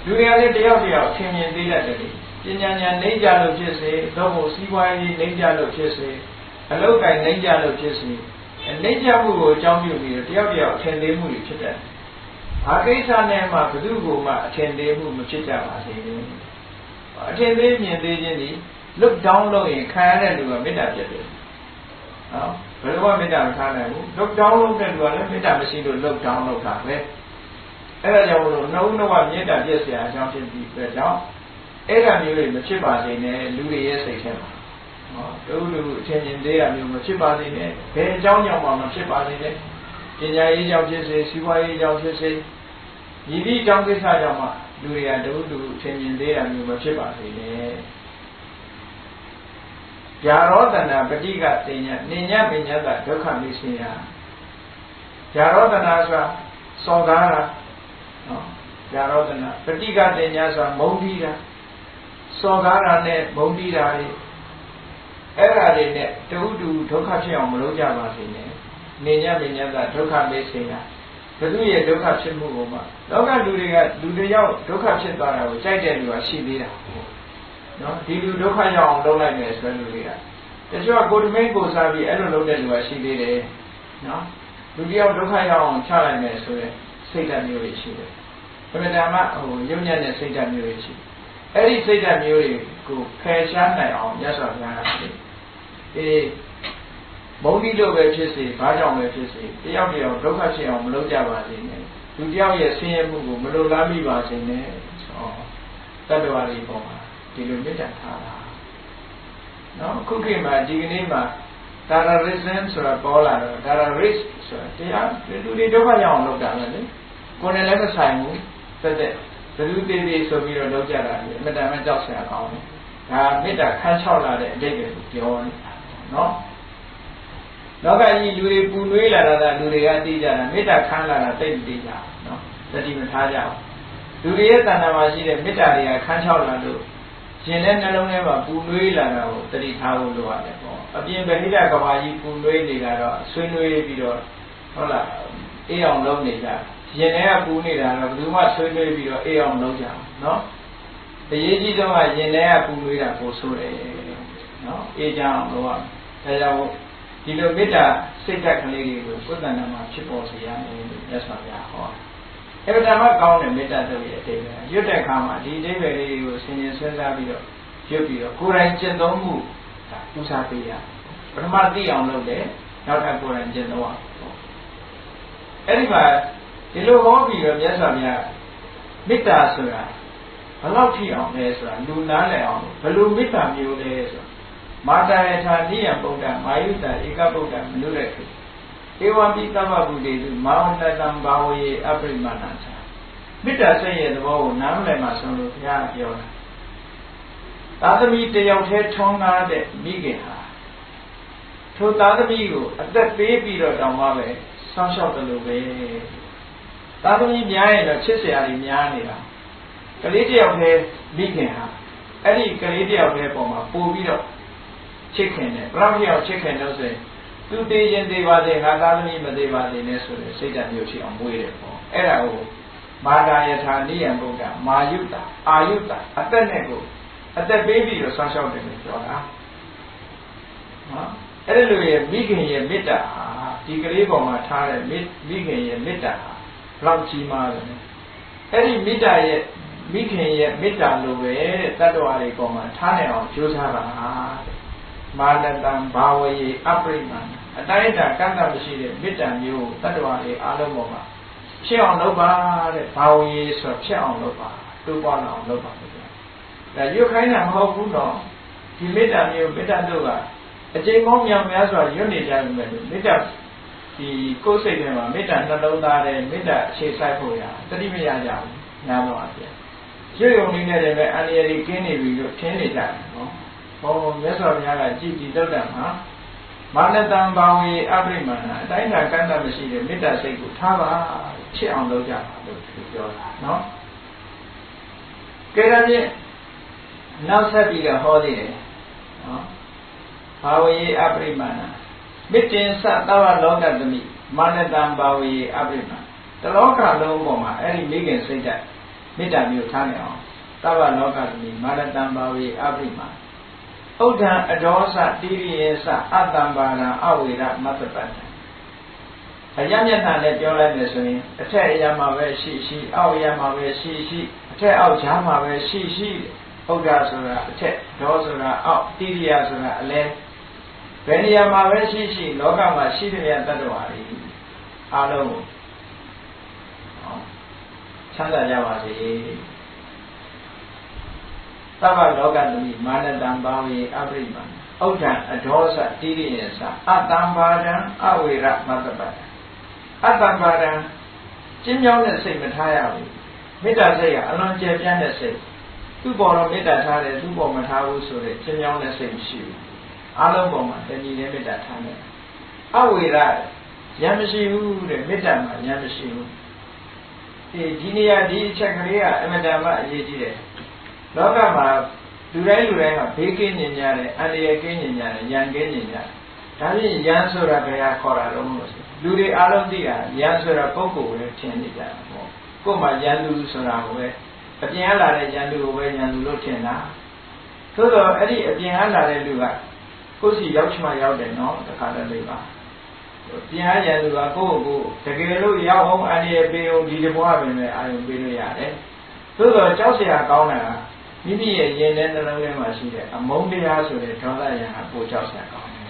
လူတွေကလည်းတယောက်တယောက်ထင်မြင်သေးတယ်လေပညာဉာဏ်နှိမ့်ကြလို့ဖြစ်စေတော့ဘုစီးပွားရေးနှိမ့်ကြလို့ဖြစ်စေအလုတ်ကိုင်းနှိမ့်ကြလို့ဖြစ်စေနှိမ့်ကြမှုကိုအကြောင်းပြုပြီးတော့တယောက်တယောက်ထင်သေးမှုတွေဖြစ်တယ်ဘာကိစ္စနဲ့မှဘယ်သူ့ကိုမှအထင်သေးမှုမဖြစ်ကြပါစေနဲ့အထင်သေးမြင်သေးခြင်းဒီ look down လုပ်ရင်ခံရတဲ့လူကမေတ္တာဖြစ်တယ်နော်ဘယ်လိုမှမေတ္တာမထားနိုင်ဘူး look down လုပ်တဲ့လူကလည်းမေတ္တာမရှိလို့ look down လုပ်တာပဲအဲ့ဒါကြောင့်လို့နှုတ်နှုတ်ကမေတ္တာပြည့်စရာအကြောင်းဖြစ်ပြီးတဲ့ကြောင့်အဲ့ဒါမျိုးတွေမဖြစ်ပါစေနဲ့လူတွေရဲ့စိတ်ထဲမှာနော်တူလူအချင်းချင်းသေးရမျိုးမဖြစ်ပါစေနဲ့ဘယ်အကြောင်းကြောင့်မှမဖြစ်ပါစေနဲ့ပညာရေးကြောင့်ဖြစ်စေစီးပွားရေးကြောင့်ဖြစ်စေဒီဒီအကြောင်းကိစ္စကြောင့်မှလူတွေကတူလူအချင်းချင်းသေးရမျိုးမဖြစ်ပါစေနဲ့ญาโรตนะปฏิกะติญะนิญญปิญญตဒုက္ခမိစေယญาโรตนะဆိုတာစော်ကားတာနော်ญาโรตนะပฏิကတိญะဆိုတာမုန်းတီးတာစော်ကားတာနဲ့မုန်းတီးတာတွေအဲ့ဓာတွေနဲ့တူတူဒုက္ခဖြစ်အောင်မလုပ်ကြပါစေနဲ့နိညပိညတဒုက္ခမေစေယဘုသူရဲ့ဒုက္ခဖြစ်မှုကိုမှလောကလူတွေကလူတွေရောက်ဒုက္ခဖြစ်သွားတာကိုကြိုက်တဲ့လူကရှိသေးတာနော်ဒီလူဒုက္ခရောက်အောင်လုပ်လိုက်မယ်ဆိုတဲ့လူတွေကတချို့ကကိုယ်တမိန်ကိုစားပြီးအဲ့လိုလုပ်တဲ့လူကရှိသေးတယ်နော်လူတယောက်ဒုက္ခရောက်အောင်ချလိုက်မယ်ဆိုတဲ့စိတ်ဓာတ်မျိုးတွေရှိတယ်ဘယ်မှာမှဟိုရုပ်ညံ့တဲ့စိတ်ဓာတ်မျိုးတွေရှိအဲ့ဒီစိတ်ဓာတ်မျိုးတွေကိုဖယ်ရှားနိုင်အောင်မြတ်စွာဘုရားကအေးမုန်းတိလို့ပဲဖြစ်စေဘာကြောင့်ပဲဖြစ်စေတယောက်တယောက်ဒုက္ခဖြစ်အောင်မလုပ်ကြပါစေနဲ့လူတယောက်ရဲ့ဆင်းရဲမှုကိုမလိုလားမိပါစေနဲ့ဟောတတ္တဝါတွေပေါ်မှာဒီလိုမေတ္တာထားတာနော်ခုခေတ်မှာဒီကနေ့မှာဒါရရစ်ဇန်ဆိုတာပေါ်လာတော့ဒါရရစ်ဆိုတာတရားလူတွေဒုက္ခရောက်အောင်လုပ်တာပဲလေကိုယ်နဲ့လည်းမဆိုင်ဘူးသက်သက်ဘယ်သူသေးသေးဆိုပြီးတော့လုပ်ကြတာလေအမတန်မှကြောက်စရာကောင်းတယ်ဒါမေတ္တာခန်းချောက်လာတဲ့အတိတ်ကိုပြောနေတာနော်လောကကြီးလူတွေပူနွေးလာတာလူတွေကသိကြတာမေတ္တာခန်းလာတာသိသိကြနော်သတိမထားကြဘူးလူတွေရဲ့တဏ္ဍာမှာရှိတဲ့မေတ္တာတွေကခန်းချောက်လာလို့ရှင်တဲ့နှလုံးထဲမှာပူနွေးလာတာကိုသတိထားဖို့လိုရတယ်ပေါ့အပြင်ဗဟိတကဘာကြီးပူနွေးနေတာတော့ဆွေးနွေးပြီးတော့ဟုတ်လားအေးအောင်လုပ်နေကြရင်ထဲကပူနေတာတော့ဘယ်သူမှဆွေးနွေးပြီးတော့အေးအောင်လုပ်ကြအောင်နော်အရေးကြီးဆုံးကရင်ထဲကပူနွေးတာကိုဆိုးတယ်နော်အေးကြအောင်လုပ်ရဒါကြောင့်ဒီလိုမေတ္တာစိတ်ဓာတ်ကလေးတွေကိုပုဒ်တဏ္ဍာမှာဖြစ်ပေါ်စေရမယ်လို့မြတ်စွာဘုရားဟောအဲ့ဒါမှကောင်းတဲ့မေတ္တာတို့ရဲ့အတိတ်ပဲရွတ်တဲ့အခါမှာဒီအတိတ်ပဲလေးတွေကိုဆင်ခြင်စဉ်းစားပြီးတော့ရွတ်ပြီးတော့ကိုယ်တိုင်ကျင့်သုံးမှုဒါဥစားပေးရပထမသိအောင်လုပ်တယ်နောက်ထပ်ကိုယ်တိုင်ကျင့်သုံးအောင်အဲ့ဒီမှာဒီလိုဟောပြီးတော့မြတ်စွာဘုရားမေတ္တာဆိုတာဘယ်လောက်ထိအောင်လဲဆိုတာလူနားလည်အောင်ဘယ်လိုမေတ္တာမျိုးလဲဆိုတာမာတာယထာနိယဗုဒ္ဓမာယုတဧကဗုဒ္ဓမနုရခေဧဝံပိတမ္ပဗုဒ္ဓေသူမာဝတတံဘာဝေအပရိမဏသာမေတ္တာစိတ်ရဲ့သဘောကိုနားမလည်မှဆုံးလို့ဘုရားပြောတာသာသမီတယောက်တည်းထွန်းကားတဲ့မိခင်ဟာထိုသာသမီကိုအသက်ပေးပြီးတော့တောင်းပါပဲစောင့်ရှောက်တယ်လို့ပဲသာသမီများရင်တော့ချစ်စရာတွေများနေတာကလေးတယောက်တည်းမိခင်ဟာအဲ့ဒီကလေးတယောက်တည်းပုံမှာပို့ပြီးတော့ချစ်ခင်တယ်ဘလောက်တယောက်ချစ်ခင်လို့ဆိုရင်သူတည်ခြင်းသေးပါသေးငါသာသမီမသေးပါသေးနဲ့ဆိုတဲ့စိတ်ဓာတ်မျိုးရှိအောင်မွေးတယ်ပေါ့အဲ့ဒါကိုမာတာယထာနိယံဗုဒ္ဓမာယုတအာယုတအသက်နဲ့ကိုအသက်ပေးပြီးတော့ဆောင်းရှောက်တယ်လို့ပြောတာနော်အဲ့ဒီလိုရဲ့မိခင်ရဲ့မေတ္တာဟာဒီကလေးပေါ်မှာထားတဲ့မိခင်ရဲ့မေတ္တာဟာဘလောက်ကြီးမားလဲအဲ့ဒီမေတ္တာရဲ့မိခင်ရဲ့မေတ္တာလိုပဲတဲ့တတ္တဝါတွေပေါ်မှာထားနိုင်အောင်ကြိုးစားတာမာနတံဘာဝေအပရိမဏအတိုင်းအတာကန့်သတ်မရှိတဲ့မေတ္တာမျိုးတတ္တဝါတွေအားလုံးပေါ်မှာဖြစ်အောင်လုပ်ပါတဲ့ဘာဝေဆိုဖြစ်အောင်လုပ်ပါတိုးပွားအောင်လုပ်ပါဒါရွတ်ခိုင်းတာမဟုတ်ဘူးတော့ဒီမေတ္တာမျိုးမေတ္တာတို့ကအကျဉ်းပေါင်းမြောင်များစွာရွတ်နေကြပြီမဲ့မေတ္တာဒီကိုယ်စိတ်ထဲမှာမေတ္တာနှလုံးသားတဲ့မေတ္တာအခြေစိုက်ဖို့ရတတိမရကြဘူးနားတော့အပြည့်ရွတ်ယုံနေတယ်လည်းအန္တရာယ်ကြီးကင်းနေပြီလို့ထင်နေကြတယ်နော်ဟောမြတ်စွာဘုရားကကြည်ကြည်တုတ်တံမှာမာနတံဘာဝေအပရိမဏအတိုင်းအတာကန့်သတ်မရှိတဲ့မေတ္တာစိတ်ကိုထားပါချစ်အောင်လုပ်ကြပါလို့ပြောတာနော်ကဲဒါဖြင့်နောက်ဆက်ပြီးတော့ဟောသေးတယ်နော်ဘာဝေအပရိမဏမေတ္တင်သသဝလောကသမိမာနတံဘာဝေအပရိမဏတလောကလုံးပေါ်မှာအဲ့ဒီမိခင်စိတ်ဓာတ်မေတ္တာမျိုးထားနေအောင်သဗ္ဗလောကသမီမာရတံဘာဝေအပရိမာဥဒ္ဒံအဒောသတိရိယေသအတ္တံပါဏအဝေရမတ္တပတ္တအယမျက်နှာနဲ့ပြောလိုက်မယ်ဆိုရင်အထက်အရာမှာပဲရှိရှိအောက်အရာမှာပဲရှိရှိအထက်အောက်ကြားမှာပဲရှိရှိဥဒ္ဒဆိုတာအထက်ဒောဆိုတာအောက်တိရိယဆိုတာအလဲဘယ်နေရာမှာပဲရှိရှိလောကမှာရှိတဲ့တတ္တဝါတွေအားလုံးကိုချမ်းသာကြပါစေသဗ္ဗလောကသမီမာနတံဘာဝေအပရိမာဥဒ္ဒံအဒောသတိရိယေသအတ္တံပါဒံအဝေရမတ္တပတ္တအတ္တံပါဒံကျဉ်းမြောင်းတဲ့စိတ်မထားရဘူးမေတ္တာစိတ်ကအလွန်ကျယ်ပြန့်တဲ့စိတ်သူ့ပေါ်တော့မေတ္တာထားတယ်သူ့ပေါ်မထားဘူးဆိုတဲ့ကျဉ်းမြောင်းတဲ့စိတ်မရှိဘူးအလုံးပေါ်မှာတဏှီနဲ့မေတ္တာထားတယ်အဝေရရံမရှိဘူးတဲ့မေတ္တာမှာရံမရှိဘူးဒီနေရာဒီအချက်ကလေးကအမတန်မှအရေးကြီးတယ်လောကမှာလူတိုင်းလူတိုင်းကဘေးကင်းနေကြတယ်အန္တရာယ်ကင်းနေကြတယ်ရန်ကင်းနေကြတယ်ဒါဖြင့်ရန်ဆိုတာဘယ်ဟာခေါ်တာတော့မလို့လူတွေအားလုံးသိတာရန်ဆိုတာပုဂ္ဂိုလ်ကိုထင်နေကြတာပေါ့ကိုယ်မှရန်သူဆိုတာကိုပဲအပြင်ကလာတဲ့ရန်သူကိုပဲရန်သူလို့ထင်တာသို့တော့အဲ့ဒီအပြင်ကလာတဲ့လူကကိုယ်စီရောက်ချင်မှရောက်တယ်နော်တခါတည်းလေးပါပြင်ရန်သူကကိုယ့်ကိုတကယ်လို့ရောက်အောင်အန္တရာယ်ပေးအောင်ဒီတဘွားပင်လည်းအာရုံပေးလို့ရတယ်သို့တော့ကြောက်เสียကောင်းတာကမိမိရဲ့ရင်ထဲနှလုံးထဲမှာရှိတဲ့အမုန်းတရားဆိုတဲ့ဒေါသရံကပိုကြောက်เสียကောင်းတယ်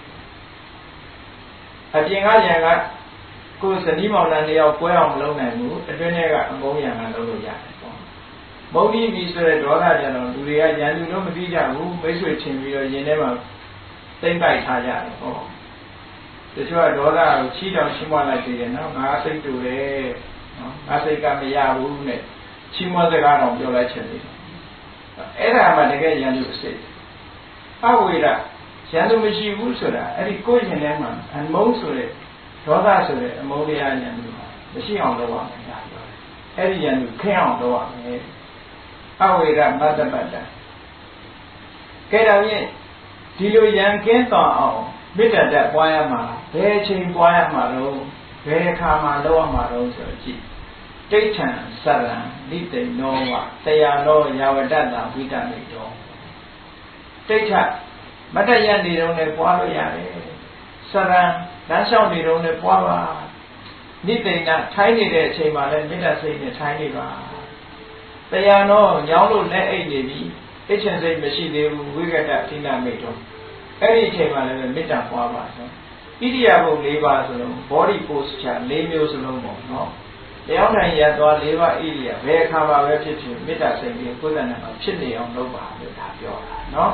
အပြင်ကရံကကိုယ်စနီးမောင်နှံတယောက်ပွဲအောင်မလုပ်နိုင်ဘူးအတွင်းထဲကအမုန်းရံကလုပ်လို့ရတယ်ပေါ့မုန်းပြီးပြီဆိုတဲ့ဒေါသကြတော့လူတွေကရန်သူလို့မသိကြဘူးမိတ်ဆွေချင်းပြီးတော့ရင်ထဲမှာသိမ့်ပိုက်ထားကြတယ်ပေါ့တချို့ကဒေါသကိုချီးတောင်ချီးမွမ်းလိုက်သေးတယ်နော်ငါစိတ်တူတယ်နော်ငါစိတ်ကမရဘူးနဲ့ချီးမွမ်းစကားတော့ပြောလိုက်ချင်တယ်အဲ့ဒါမှတကယ်ရန်သူအစိတ်အဝေရရန်သူမရှိဘူးဆိုတာအဲ့ဒီကိုယ်ရင်ထဲမှာအမုန်းဆိုတဲ့ဒေါသဆိုတဲ့အမုန်းတရားရန်သူမရှိအောင်လုပ်ရမယ်ညာပြောတယ်အဲ့ဒီရန်သူခင်းအောင်လုပ်ရမယ်အဝေရမတ္တပတ္တကဲဒါဖြင့်ဒီလိုရန်ကင်းသွားအောင်မေတ္တာတက်ပွားရမှာဘယ်အချိန်ပွားရမှာတော့ဘယ်အခါမှာလုပ်ရမှာတော့ဆိုတော့ကြည့်တိဋ္ဌံသရံနိတိနောဝတရားလောယာဝတ္တတာဝိတမိတောတိဋ္ဌမတ္တရနေတုန်းနဲ့ပွားလို့ရတယ်သရံလမ်းလျှောက်နေတုန်းနဲ့ပွားပါနိတိဏထိုင်းနေတဲ့အချိန်မှာလည်းမေတ္တာစိတ်နဲ့ထိုင်းနေပါတရားလောညောင်းလို့လက်အိတ်နေပြီအိတ်ချင်စိတ်မရှိသေးဘူးဝိကတ္တတိဏမိတောအဲ့ဒီအချိန်မှာလည်းမေတ္တာပွားပါဆိုဣရိယာပု၄ပါးဆိုလုံး body posture ၄မျိုးစလုံးပေါ့နော်တရားနိုင်ရသွား၄ပါးဣရိယာဘယ်အခါမှာပဲဖြစ်ဖြစ်မေတ္တာစိတ်ကြီးကိုယ်တိုင်မှာဖြစ်နေအောင်လုပ်ပါလို့ဒါပြောတာနော်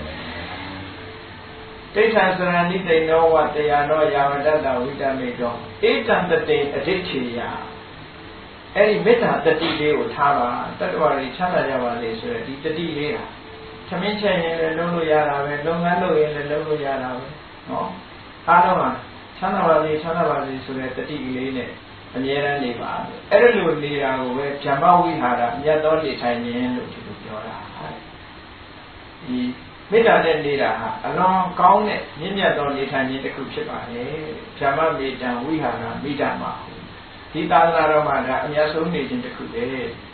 တိဋ္ဌံစရဏိတိနောဝတရားနောယာဝတ္တဝိတမိတောဧတံတတေအဋိဋ္ဌေယအဲ့ဒီမေတ္တာတတိလေးကိုထားပါတတ္တဝါတွေချမ်းသာကြပါလေဆိုရယ်ဒီတတိလေးဟာသမင်းချက်ရင်လည်းလုပ်လို့ရတာပဲလုပ်ငန်းလုပ်ရင်လည်းလုပ်လို့ရတာပဲနော်အားလုံးကချမ်းသာပါစေချမ်းသာပါစေဆိုတဲ့တတိလေးနဲ့အမြဲတမ်းနေပါအဲ့ဒီလိုနေတာကိုပဲဓမ္မဝိဟာရမြတ်သောနေထိုင်ခြင်းလို့ဒီလိုပြောတာဒီမေတ္တာနဲ့နေတာဟာအလွန်ကောင်းတဲ့မြင့်မြတ်သောနေထိုင်ခြင်းတစ်ခုဖြစ်ပါတယ်ဓမ္မမေတ္တာဝိဟာရမိတ္တမှာဒီသာသနာတော်မှာဒါအများဆုံးနေခြင်းတစ်ခုပဲ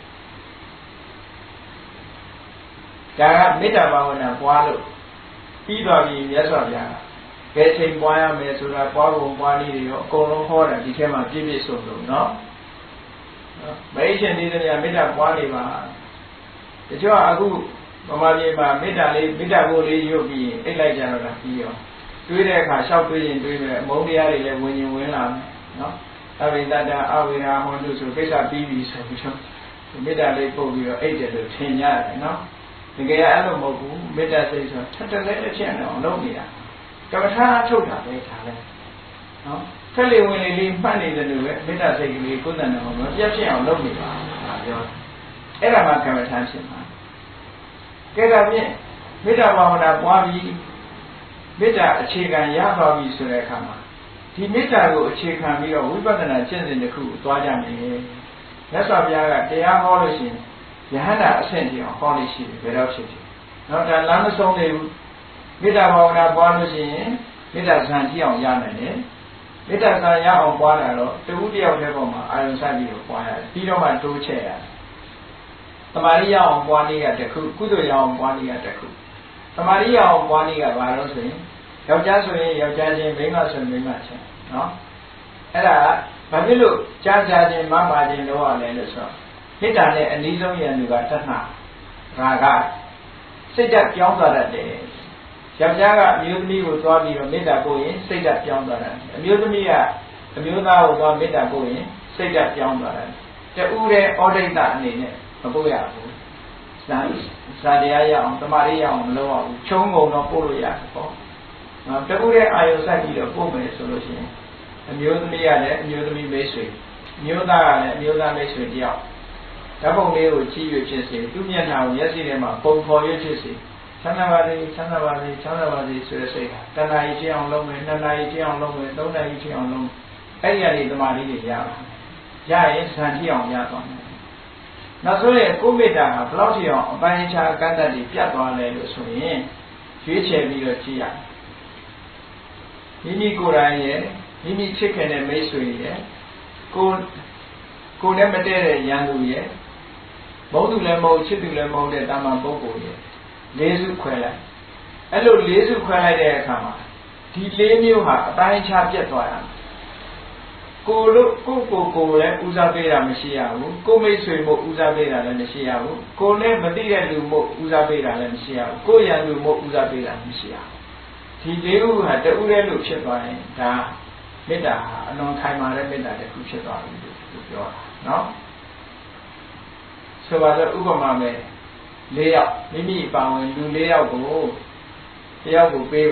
ဒါကမေတ္တာဘာဝနာပွားလို့ပြီးသွားပြီမြတ်စွာဘုရားဘယ်ချိန်ပွားရမယ်ဆိုတာပွားဖို့ပွားနည်းတွေရောအကုန်လုံးဟောတာဒီထဲမှာပြည့်ပြည့်စုံစုံနော်မေတ္တာနေ့တည်းမေတ္တာပွားနေပါတချို့အခုဗမာပြည်မှာမေတ္တာလေးမေတ္တာကိုလေးရုပ်ပြီးအိတ်လိုက်ကြတော့တာပြီးရောတွေးတဲ့အခါလျှောက်တွေးရင်တွေးမယ်အမုန်းတရားတွေလည်းဝင်ရင်ဝင်လာမယ်နော်အဘိဓတ္တအဝိရာဟောတုဆိုကိစ္စပြီးပြီဆိုပြီးတော့မေတ္တာလေးပို့ပြီးတော့အိတ်တယ်လို့ထင်ကြတယ်နော်တကယ်အဲ့လိုမဟုတ်ဘူးမေတ္တာစိတ်ဆိုထက်တလဲတစ်ချက်နဲ့အောင်လုပ်နေတာကမ္မထာထုတ်တာပဲဒါပဲနော်ခက်လေဝင်လေလေးမှတ်နေတယ်လို့ပဲမေတ္တာစိတ်ကလေးကိုယ်တန်တယ်ဟောတော့ပြည့်ပြည့်အောင်လုပ်နေတာဒါပြောအဲ့ဒါမှကမ္မထာဖြစ်မှာကဲဒါဖြင့်မေတ္တာဘာဝနာပွားပြီးမေတ္တာအခြေခံရပါပြီဆိုတဲ့အခါမှာဒီမေတ္တာကိုအခြေခံပြီးတော့ဝိပဿနာကျင့်စဉ်တစ်ခုကိုသွားကြမယ်မြတ်စွာဘုရားကတရားဟောလို့ရှိရင်ယဟန္တာအဆင့်ကြီးအောင်ဟောလို့ရှိတယ်ဘယ်တော့ဖြစ်ဖြစ်နော်ဒါလမ်းမဆုံးသေးဘူးမေတ္တာဘာဝနာပွားလို့ရှိရင်မေတ္တာဇံကြည့်အောင်ရနိုင်တယ်မေတ္တာဇံရအောင်ပွားတာတော့တဝူတယောက်တည်းပေါ်မှာအာရုံစိုက်ပြီးတော့ပွားရတယ်ပြီးတော့မှတိုးချဲ့ရတယ်တမာရိယအောင်ပွားနည်းကတခုကုသိုလ်ရအောင်ပွားနည်းကတခုတမာရိယအောင်ပွားနည်းကဘာလို့ဆိုရင်ယောက်ျားဆိုရင်ယောက်ျားချင်းမိန်းမဆိုရင်မိန်းမချင်းနော်အဲ့ဒါဘာဖြစ်လို့ကြားကြားချင်းမမချင်းတော့ရလဲလို့ဆိုတော့မေတ္တာနဲ့အနည်းဆုံးရန်သူကတဏှာရာဂစိတ်ဓာတ်ပြောင်းသွားတတ်တယ်ယောက်ျားကအမျိုးသမီးကိုသွားပြီးတော့မေတ္တာပို့ရင်စိတ်ဓာတ်ပြောင်းသွားတယ်အမျိုးသမီးကအမျိုးသားကိုသွားမေတ္တာပို့ရင်စိတ်ဓာတ်ပြောင်းသွားတယ်တူတဲ့ဩဒိတအနေနဲ့မပို့ရဘူးဇာဇာတရားရအောင်တမာရိရအောင်မလုပ်ရဘူးချုံးကုန်တော့ပို့လို့ရတယ်ပေါ့နော်တူတဲ့အာယုစိုက်ပြီးတော့ပို့မယ်ဆိုလို့ရှိရင်အမျိုးသမီးကလည်းအမျိုးသမီးမိတ်ဆွေအမျိုးသားကလည်းအမျိုးသားမိတ်ဆွေတယောက်ဓာတ်ပုံလေးကိုကြည့်ရဖြစ်စေသူ့မျက်နှာကိုမျက်စိထဲမှာပုံဖော်ရဖြစ်စေချမ်းသာပါစေချမ်းသာပါစေချမ်းသာပါစေဆိုတဲ့စိတ်ကတဏှာကြီးချင်းအောင်လုပ်မယ်နှစ်နာရီချင်းအောင်လုပ်မယ်သုံးနာရီချင်းအောင်လုပ်မယ်အဲ့ဒီကနေတမာတိတွေရပါရရင်ဇန်တိအောင်ရသွားမယ်နောက်ဆိုရင်ကိုမေတ္တာကဘလောက်ထိအောင်အပိုင်းအခြားကတ္တတွေပြတ်သွားလဲလို့ဆိုရင်ရွေးချယ်ပြီးတော့ကြည့်ရမိမိကိုယ်တိုင်ရဲ့မိမိချစ်ခင်တဲ့မိတ်ဆွေရဲ့ကိုကိုနဲ့မတည့်တဲ့ရန်သူရဲ့မဟုတ်သူလည်းမဟုတ်ချစ်သူလည်းမဟုတ်တဲ့တာမန်ပုဂ္ဂိုလ်ရဲ့လေးစုခွဲလိုက်အဲ့လိုလေးစုခွဲလိုက်တဲ့အခါမှာဒီလေးမျိုးဟာအတိုင်းခြားပြတ်သွားရမယ်ကိုလို့ကိုကိုကိုလည်းဦးစားပေးတာမရှိရဘူးကိုမိတ်ဆွေမို့ဦးစားပေးတာလည်းမရှိရဘူးကိုနဲ့မသိတဲ့လူမို့ဦးစားပေးတာလည်းမရှိရဘူးကိုရန်သူမို့ဦးစားပေးတာမရှိရဘူးဒီလေးခုဟာတူတဲ့လူဖြစ်သွားရင်ဒါမေတ္တာဟာအလွန်ခိုင်မာတဲ့မေတ္တာတစ်ခုဖြစ်သွားပြီလို့ပြောတာနော်ဆိုပါတော့ဥပမာမဲ့၄ယောက်မိမိပါဝင်လူ၄ယောက်ကိုတယောက်ကိုပေးပါ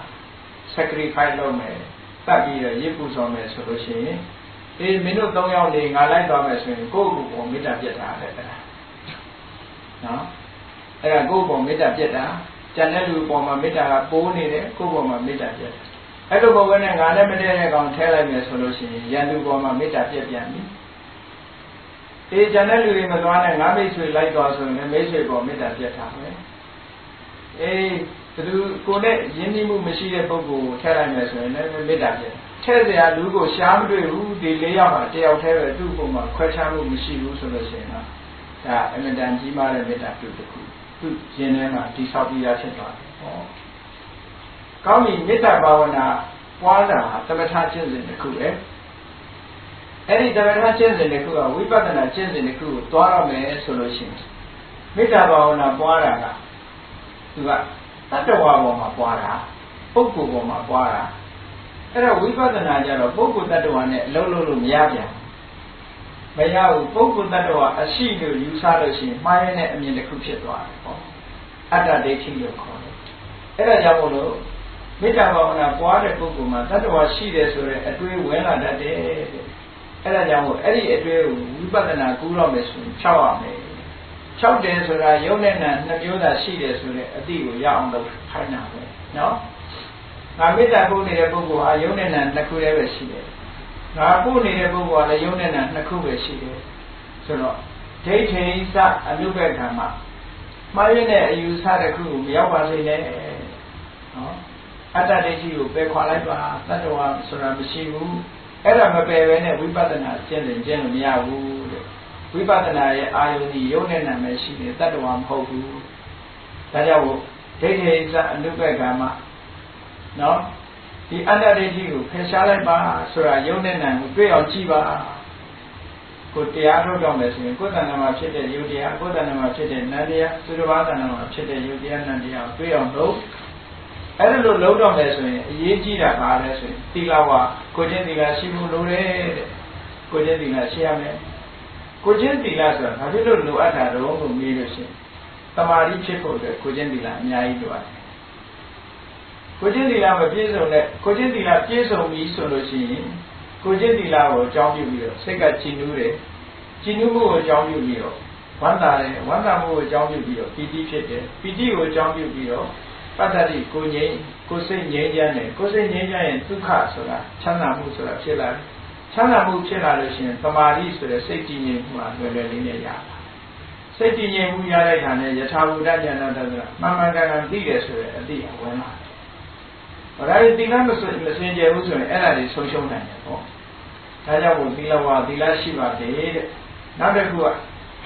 sacrifice လုပ်မယ်တတ်ပြီးတော့ရစ်ပူဆောင်မယ်ဆိုလို့ရှိရင်အေးမင်းတို့၃ယောက်နေငါလိုက်သွားမယ်ဆိုရင်ကိုယ့်ကိုယ်ပေါ်မေတ္တာပြတ်တာလေအဲ့ဒါနော်အဲ့ဒါကိုယ့်ပေါ်မေတ္တာပြတ်တာကျန်တဲ့လူပေါ်မှာမေတ္တာကပိုးနေတယ်ကိုယ့်ပေါ်မှာမေတ္တာပြတ်တယ်အဲ့လိုပုံနဲ့ငါလည်းမတည့်တဲ့ကောင်ထဲလိုက်မယ်ဆိုလို့ရှိရင်ရန်သူပေါ်မှာမေတ္တာပြတ်ပြန်ပြီအေးကျန်တဲ့လူတွေမသွားနဲ့ငါမိတ်ဆွေလိုက်သွားဆိုရင်မိတ်ဆွေပေါ်မေတ္တာပြတ်တာပဲအေးသူကိုနဲ့ယဉ်ကျေးမှုမရှိတဲ့ပုဂ္ဂိုလ်ကိုထည့်လိုက်မယ်ဆိုရင်လည်းမေတ္တာပြတ်ထည့်เสียလူကိုရှားမတွေ့ဘူးဒီ၄ယောက်မှာတယောက်တည်းပဲသူ့ပုံမှာခွဲခြားမှုမရှိဘူးဆိုလို့ရှိရင်တော့ဒါအမြဲတမ်းကြီးမားတဲ့မေတ္တာပြုတစ်ခုသူ့ယဉ်ထဲမှာတိဆောက်ပြီးရဖြစ်သွားတယ်ဟောကောင်းပြီမေတ္တာဘာဝနာပွားတာဟာသမထကျင့်စဉ်တစ်ခုပဲအဲ့ဒီသမထကျင့်စဉ်တစ်ခုကဝိပဿနာကျင့်စဉ်တစ်ခုကိုတွားရမယ်ဆိုလို့ရှိရင်မေတ္တာဘာဝနာပွားတာကသူကတတ္တဝါပေါ်မှာပွားတာပုဂ္ဂိုလ်ပေါ်မှာပွားတာအဲ့တော့ဝိပဿနာကြတော့ပုဂ္ဂိုလ်တ attva နဲ့အလုံးလုံးလို့မရပြန်မရဘူးပုဂ္ဂိုလ်တ attva အရှိလို့ယူဆလို့ရှိရင်မှားရတဲ့အမြင်တစ်ခုဖြစ်သွားတယ်ပေါ့အတ္တဒိဋ္ဌိလို့ခေါ်တယ်အဲ့ဒါကြောင့်မို့လို့မေတ္တာဘာဝနာပွားတဲ့ပုဂ္ဂိုလ်မှာတ attva ရှိတယ်ဆိုတဲ့အတွေ့ဝင်လာတတ်တယ်အဲ့ဒါကြောင့်မို့အဲ့ဒီအတွေ့ကိုဝိပဿနာကူးတော့မယ်ဆိုရင်ဖြောက်ရမယ်ဖြောက်တယ်ဆိုတာယုံနဲ့နာနှစ်မျိုးသာရှိတယ်ဆိုတဲ့အတိကိုရအောင်လုပ်ခိုင်းတာပဲနော်ငါမေတ္တာပို့နေတဲ့ပုဂ္ဂိုလ်ဟာယုံနဲ့နာနှစ်ခုတည်းပဲရှိတယ်ငါပို့နေတဲ့ပုဂ္ဂိုလ်ကလည်းယုံနဲ့နာနှစ်ခုပဲရှိတယ်ဆိုတော့ဒိဋ္ဌိစအနုဘက္ခမှာမှားရတဲ့အယူဆတစ်ခုကိုမရောက်ပါစေနဲ့နော်အတ္တဒိဋ္ဌိကိုပယ်ခွာလိုက်ပါတတ္တဝါဆိုတာမရှိဘူးအဲ့ဒါမပယ်ပဲနဲ့ဝိပဿနာကျင့်တယ်ကျင့်လို့မရဘူးတဲ့ဝိပဿနာရဲ့အာယုန်ကြီးယုံနဲ့နာပဲရှိတယ်တတ္တဝါမဟုတ်ဘူးဒါကြောင့်ဒိဋ္ဌိစအနုဘက္ခမှာနော်ဒီအတ္တဒိဋ္ဌိကိုဖယ်ရှားလိုက်ပါဆိုတာယုံနဲ့နာကိုတွေ့အောင်ကြည့်ပါကိုတရားထုတ်တော့မယ်ဆိုရင်ကိုယ်တဏ္ဍာမှာဖြစ်တဲ့ယုတ်တရားကိုယ်တဏ္ဍာမှာဖြစ်တဲ့နန္တရားသုတ္တဝါတဏ္ဍာမှာဖြစ်တဲ့ယုတ်တရားနန္တရားတွေ့အောင်လုပ်အဲ့ဒါလို့လုံးတော့မယ်ဆိုရင်အရေးကြီးတာပါလဲဆိုရင်သီလဝကိုချင်းသီလရှိဖို့လိုတယ်တဲ့ကိုချင်းသီလရှိရမယ်ကိုချင်းသီလဆိုတာဘာဖြစ်လို့လိုအပ်တာတော့လို့မေးလို့ရှိရင်တမာတိဖြစ်ဖို့အတွက်ကိုချင်းသီလအများကြီးလိုအပ်တယ်ကိုချင်းသီလမပြည့်စုံတဲ့ကိုချင်းသီလပြည့်စုံပြီဆိုလို့ရှိရင်ကိုချင်းသီလကိုအကြောင်းပြုပြီးတော့စိတ်ကကြည်နူးတယ်ကြည်နူးမှုကိုအကြောင်းပြုပြီးတော့ဝမ်းသာတယ်ဝမ်းသာမှုကိုအကြောင်းပြုပြီးတော့ပီတိဖြစ်တယ်ပီတိကိုအကြောင်းပြုပြီးတော့ပတ္တတိကိုငြိမ်းကိုစိတ်ငြိမ်းချမ်းတယ်ကိုစိတ်ငြိမ်းချမ်းရင်ဒုက္ခဆိုတာချမ်းသာမှုဆိုတာဖြစ်လာတယ်ချမ်းသာမှုဖြစ်လာလို့ရှိရင်သမာဓိဆိုတဲ့စိတ်ကြည်ငြိမ်မှုဟာလွယ်လွယ်လေးနဲ့ရတာစိတ်ကြည်ငြိမ်မှုရတဲ့အခါနဲ့ယထာဘူတဉာဏ်တော်ဆိုတာမှန်မှန်ကန်ကန်သိတယ်ဆိုတဲ့အသိအဝင်လာတယ်။ဒါရီသီလမစင်မစင်ကြဘူးဆိုရင်အဲ့ဒါတွေဆုံးရှုံးနိုင်တယ်ပေါ့။ဒါကြောင့်မို့သီလဝါသီလရှိပါသေးတဲ့။နောက်တစ်ခုက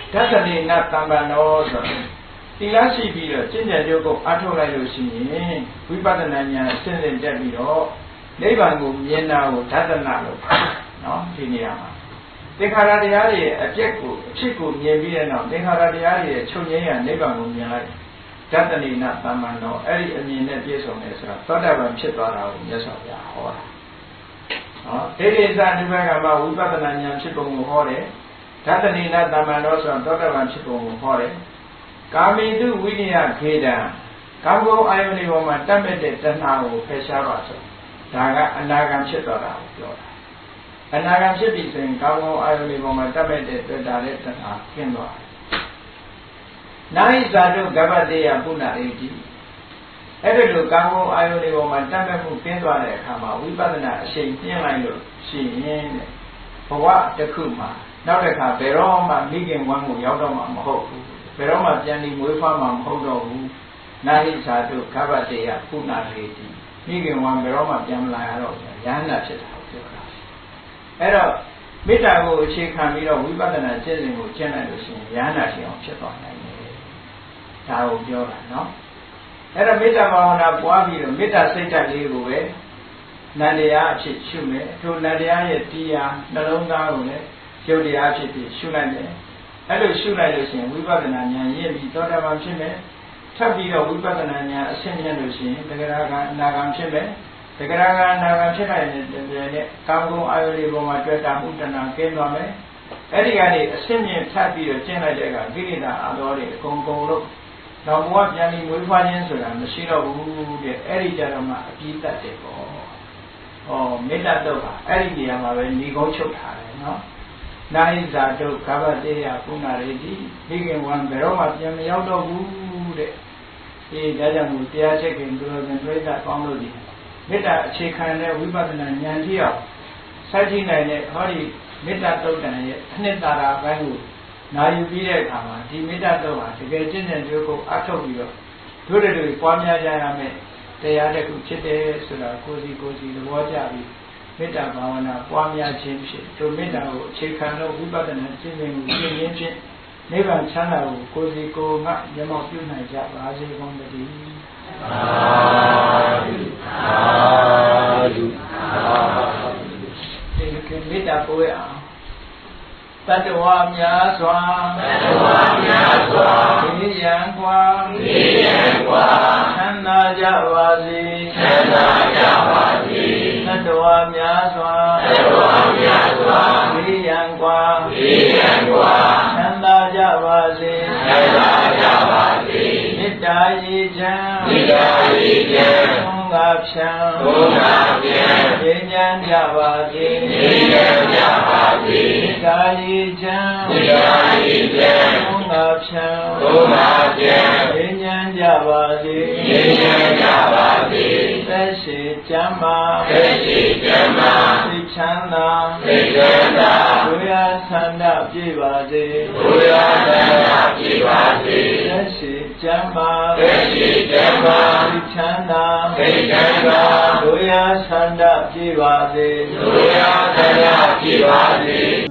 ဒါသနေနတံပံတော်ဆိုသီလရှိပြီးတော့ကျင့်ကြံကြုတ်ကိုအထုတ်လိုက်လို့ရှိရင်ဝိပဿနာဉာဏ်အစဉ်စဉ်တက်ပြီးတော့နိဗ္ဗာန်ကိုမြင်တာကိုဓာတနာလို့နော်ဒီနေရာမှာသင်္ခါရတရားတွေရဲ့အပြက်ကိုအဖြစ်ကိုမြင်ပြီးတဲ့နောက်သင်္ခါရတရားတွေရဲ့ချုပ်ငြိမ်းရာနိဗ္ဗာန်ကိုမြင်လိုက်ဓာတနေနတံပံတော်အဲ့ဒီအမြင်နဲ့ပြည့်စုံတယ်ဆိုတာသောတာပန်ဖြစ်သွားတာကိုမြတ်စွာဘုရားဟောတာနော်ဒိဋ္ဌိစအနိဗ္ဗာန်ကမှဝိပဿနာဉာဏ်ဖြစ်ပုံကိုဟောတယ်ဓာတနေနတံပံတော်ဆိုတာသောတာပန်ဖြစ်ပုံကိုဟောတယ်ကာမိတုဝိနည်းခေတံကာမဂုဏ်အာယုန်တွေပေါ်မှာတတ်မဲ့တဲ့တဏှာကိုဖယ်ရှားပါဆိုဒါကအနာဂံဖြစ်သွားတာကိုပြောတာအနာဂံဖြစ်ပြီဆိုရင်ကာမဂုဏ်အာယုန်တွေပေါ်မှာတတ်မဲ့တဲ့တွေ့တာတဲ့တဏှာကျင်းသွားတယ်နာဟိဇာတုကပ္ပတေယပုဏ္ဏရေတိအဲ့ဒီလိုကာမဂုဏ်အာယုန်တွေပေါ်မှာတတ်မဲ့မှုကျင်းသွားတဲ့အခါမှာဝိပဿနာအရှိန်ပြင်းလိုက်လို့ရှိရင်တဲ့ဘဝတစ်ခုမှာနောက်တစ်ခါဘယ်တော့မှမိခင်ဝမ်းကိုရောက်တော့မှာမဟုတ်ဘူးဘယ်တော့မှပြန်ပြီးမွေးဖွားမှာမဟုတ်တော့ဘူးနာဟိဇာတုကပ္ပတေယပုဏ္ဏရေတိမိခင်ဝမ်းဘယ်တော့မှပြန်မလာရတော့ဘူးယန္နာဖြစ်တာကိုပြောတာအဲ့တော့မေတ္တာကိုအခြေခံပြီးတော့ဝိပဿနာကျင့်စဉ်ကိုကျင့်လိုက်လို့ရှိရင်ယန္နာရှိအောင်ဖြစ်သွားနိုင်တယ်ဒါကိုပြောတာနော်အဲ့တော့မေတ္တာဘာဝနာပွားပြီးတော့မေတ္တာစိတ်ဓာတ်လေးကိုပဲနန္တရားအဖြစ်ရှုမယ်ထိုနန္တရားရဲ့တရားနှလုံးသားကိုလည်းယုတ်တရားဖြစ်ပြီးရှုလိုက်မယ်အဲ့လိုရှုလိုက်လို့ရှိရင်ဝိပဿနာဉာဏ်ရင့်ပြီးသောတာပန်ဖြစ်မယ်ထပ်ပြီးတော့ဝိပဿနာဉာဏ်အဆင့်မြတ်လို့ရှိရင်တဂရကအနာဂံဖြစ်မယ်တဂရကအနာဂံဖြစ်လိုက်တဲ့တည်းနဲ့ကာမဂုဏ်အာယုတွေပေါ်မှာတွေ့တာမှုတဏှာကျင်းသွားမယ်အဲ့ဒီကနေအဆင့်မြင့်ထပ်ပြီးတော့ကျင့်လိုက်တဲ့အခါကိလေသာအတော်တွေအကုန်ကုန်လို့နောက်ဘဝပြန်ပြီးမွေးဖွားခြင်းဆိုတာမရှိတော့ဘူးတဲ့အဲ့ဒီကြတော့မှအပြီးတတ်တယ်ပေါ့ဟောမေတ္တာတော့ပါအဲ့ဒီနေရာမှာပဲညီကုန်းချုပ်ထားတယ်နော်နာဟိဇာတုကပ္ပတေယပုဏ္ဏရေတိမိခင်ဝံဘယ်တော့မှပြန်မရောက်တော့ဘူးတဲ့ဒီဒါကြောင့်မို့တရားချက်ခင်သူတော်စင်ပြိဿကောင်းလို့ဒီမေတ္တာအခြေခံတဲ့ဝိပဿနာဉာဏ်ကြီးအောင်စိုက်ကြည့်နိုင်တဲ့ဟောဒီမေတ္တာတုတ်တန်ရဲ့အနှစ်သာရအပိုင်းကိုနာယူပြီးတဲ့အခါမှာဒီမေတ္တာတုတ်ဟာတကယ်ကျင့်တဲ့ကျိုးကိုအထောက်ပြီးတော့တို့တွေပွားများကြရမယ်တရားတစ်ခုဖြစ်တယ်ဆိုတာကိုယ်စီကိုယ်စီသဘောကျပြီးမေတ္တာဘာဝနာပွားများခြင်းဖြင့်တို့မေတ္တာကိုအခြေခံလို့ဝိပဿနာကျင့်စဉ်ကိုကျင့်ရင်းဖြင့်နိဗ္ဗာန်ချမ်းသာကိုကိုယ်စီကိုယ်ငါမျက်မှောက်ပြုနိုင်ကြပါစေကုန်သတည်းသာဓုသာဓုသာဓုဒီမေတ္တာပို့ရအောင်တတ္တဝါများစွာတတ္တဝါများစွာဒီယံကွာဒီယံကွာသန္တာကြပါစေသန္တာကြပါစေတတ္တဝါများစွာတတ္တဝါများစွာဒီယံကွာဒီယံကွာသန္တာကြပါစေသန္တာကြပါစေမေတ္တာရေချမ်းမေတ္တာရေချမ်းသုံးငါဖြံသုံးငါဖြံဉာဏ်ဉာဏ်ကြပါစေဉာဏ်ဉာဏ်ကြပါစေမေတ္တာရေချမ်းမေတ္တာရေချမ်းသုံးငါဖြံသုံးငါဖြံဉာဏ်ဉာဏ်ကြပါစေဉာဏ်ဉာဏ်ကြပါစေသက်ရှိကျမ်းမာသက်ရှိကျမ်းမာသိချမ်းသာသိချမ်းသာဘုရားဆန္ဒပြည့်ပါစေဘုရားဆန္ဒပြည့်ပါစေသက်ရှိကျမ်းမာသက်ရှိကျမ်းမာသိချမ်းသာသိချမ်းသာဘုရားဆန္ဒပြည့်ပါစေဘုရားဆန္ဒပြည့်ပါစေ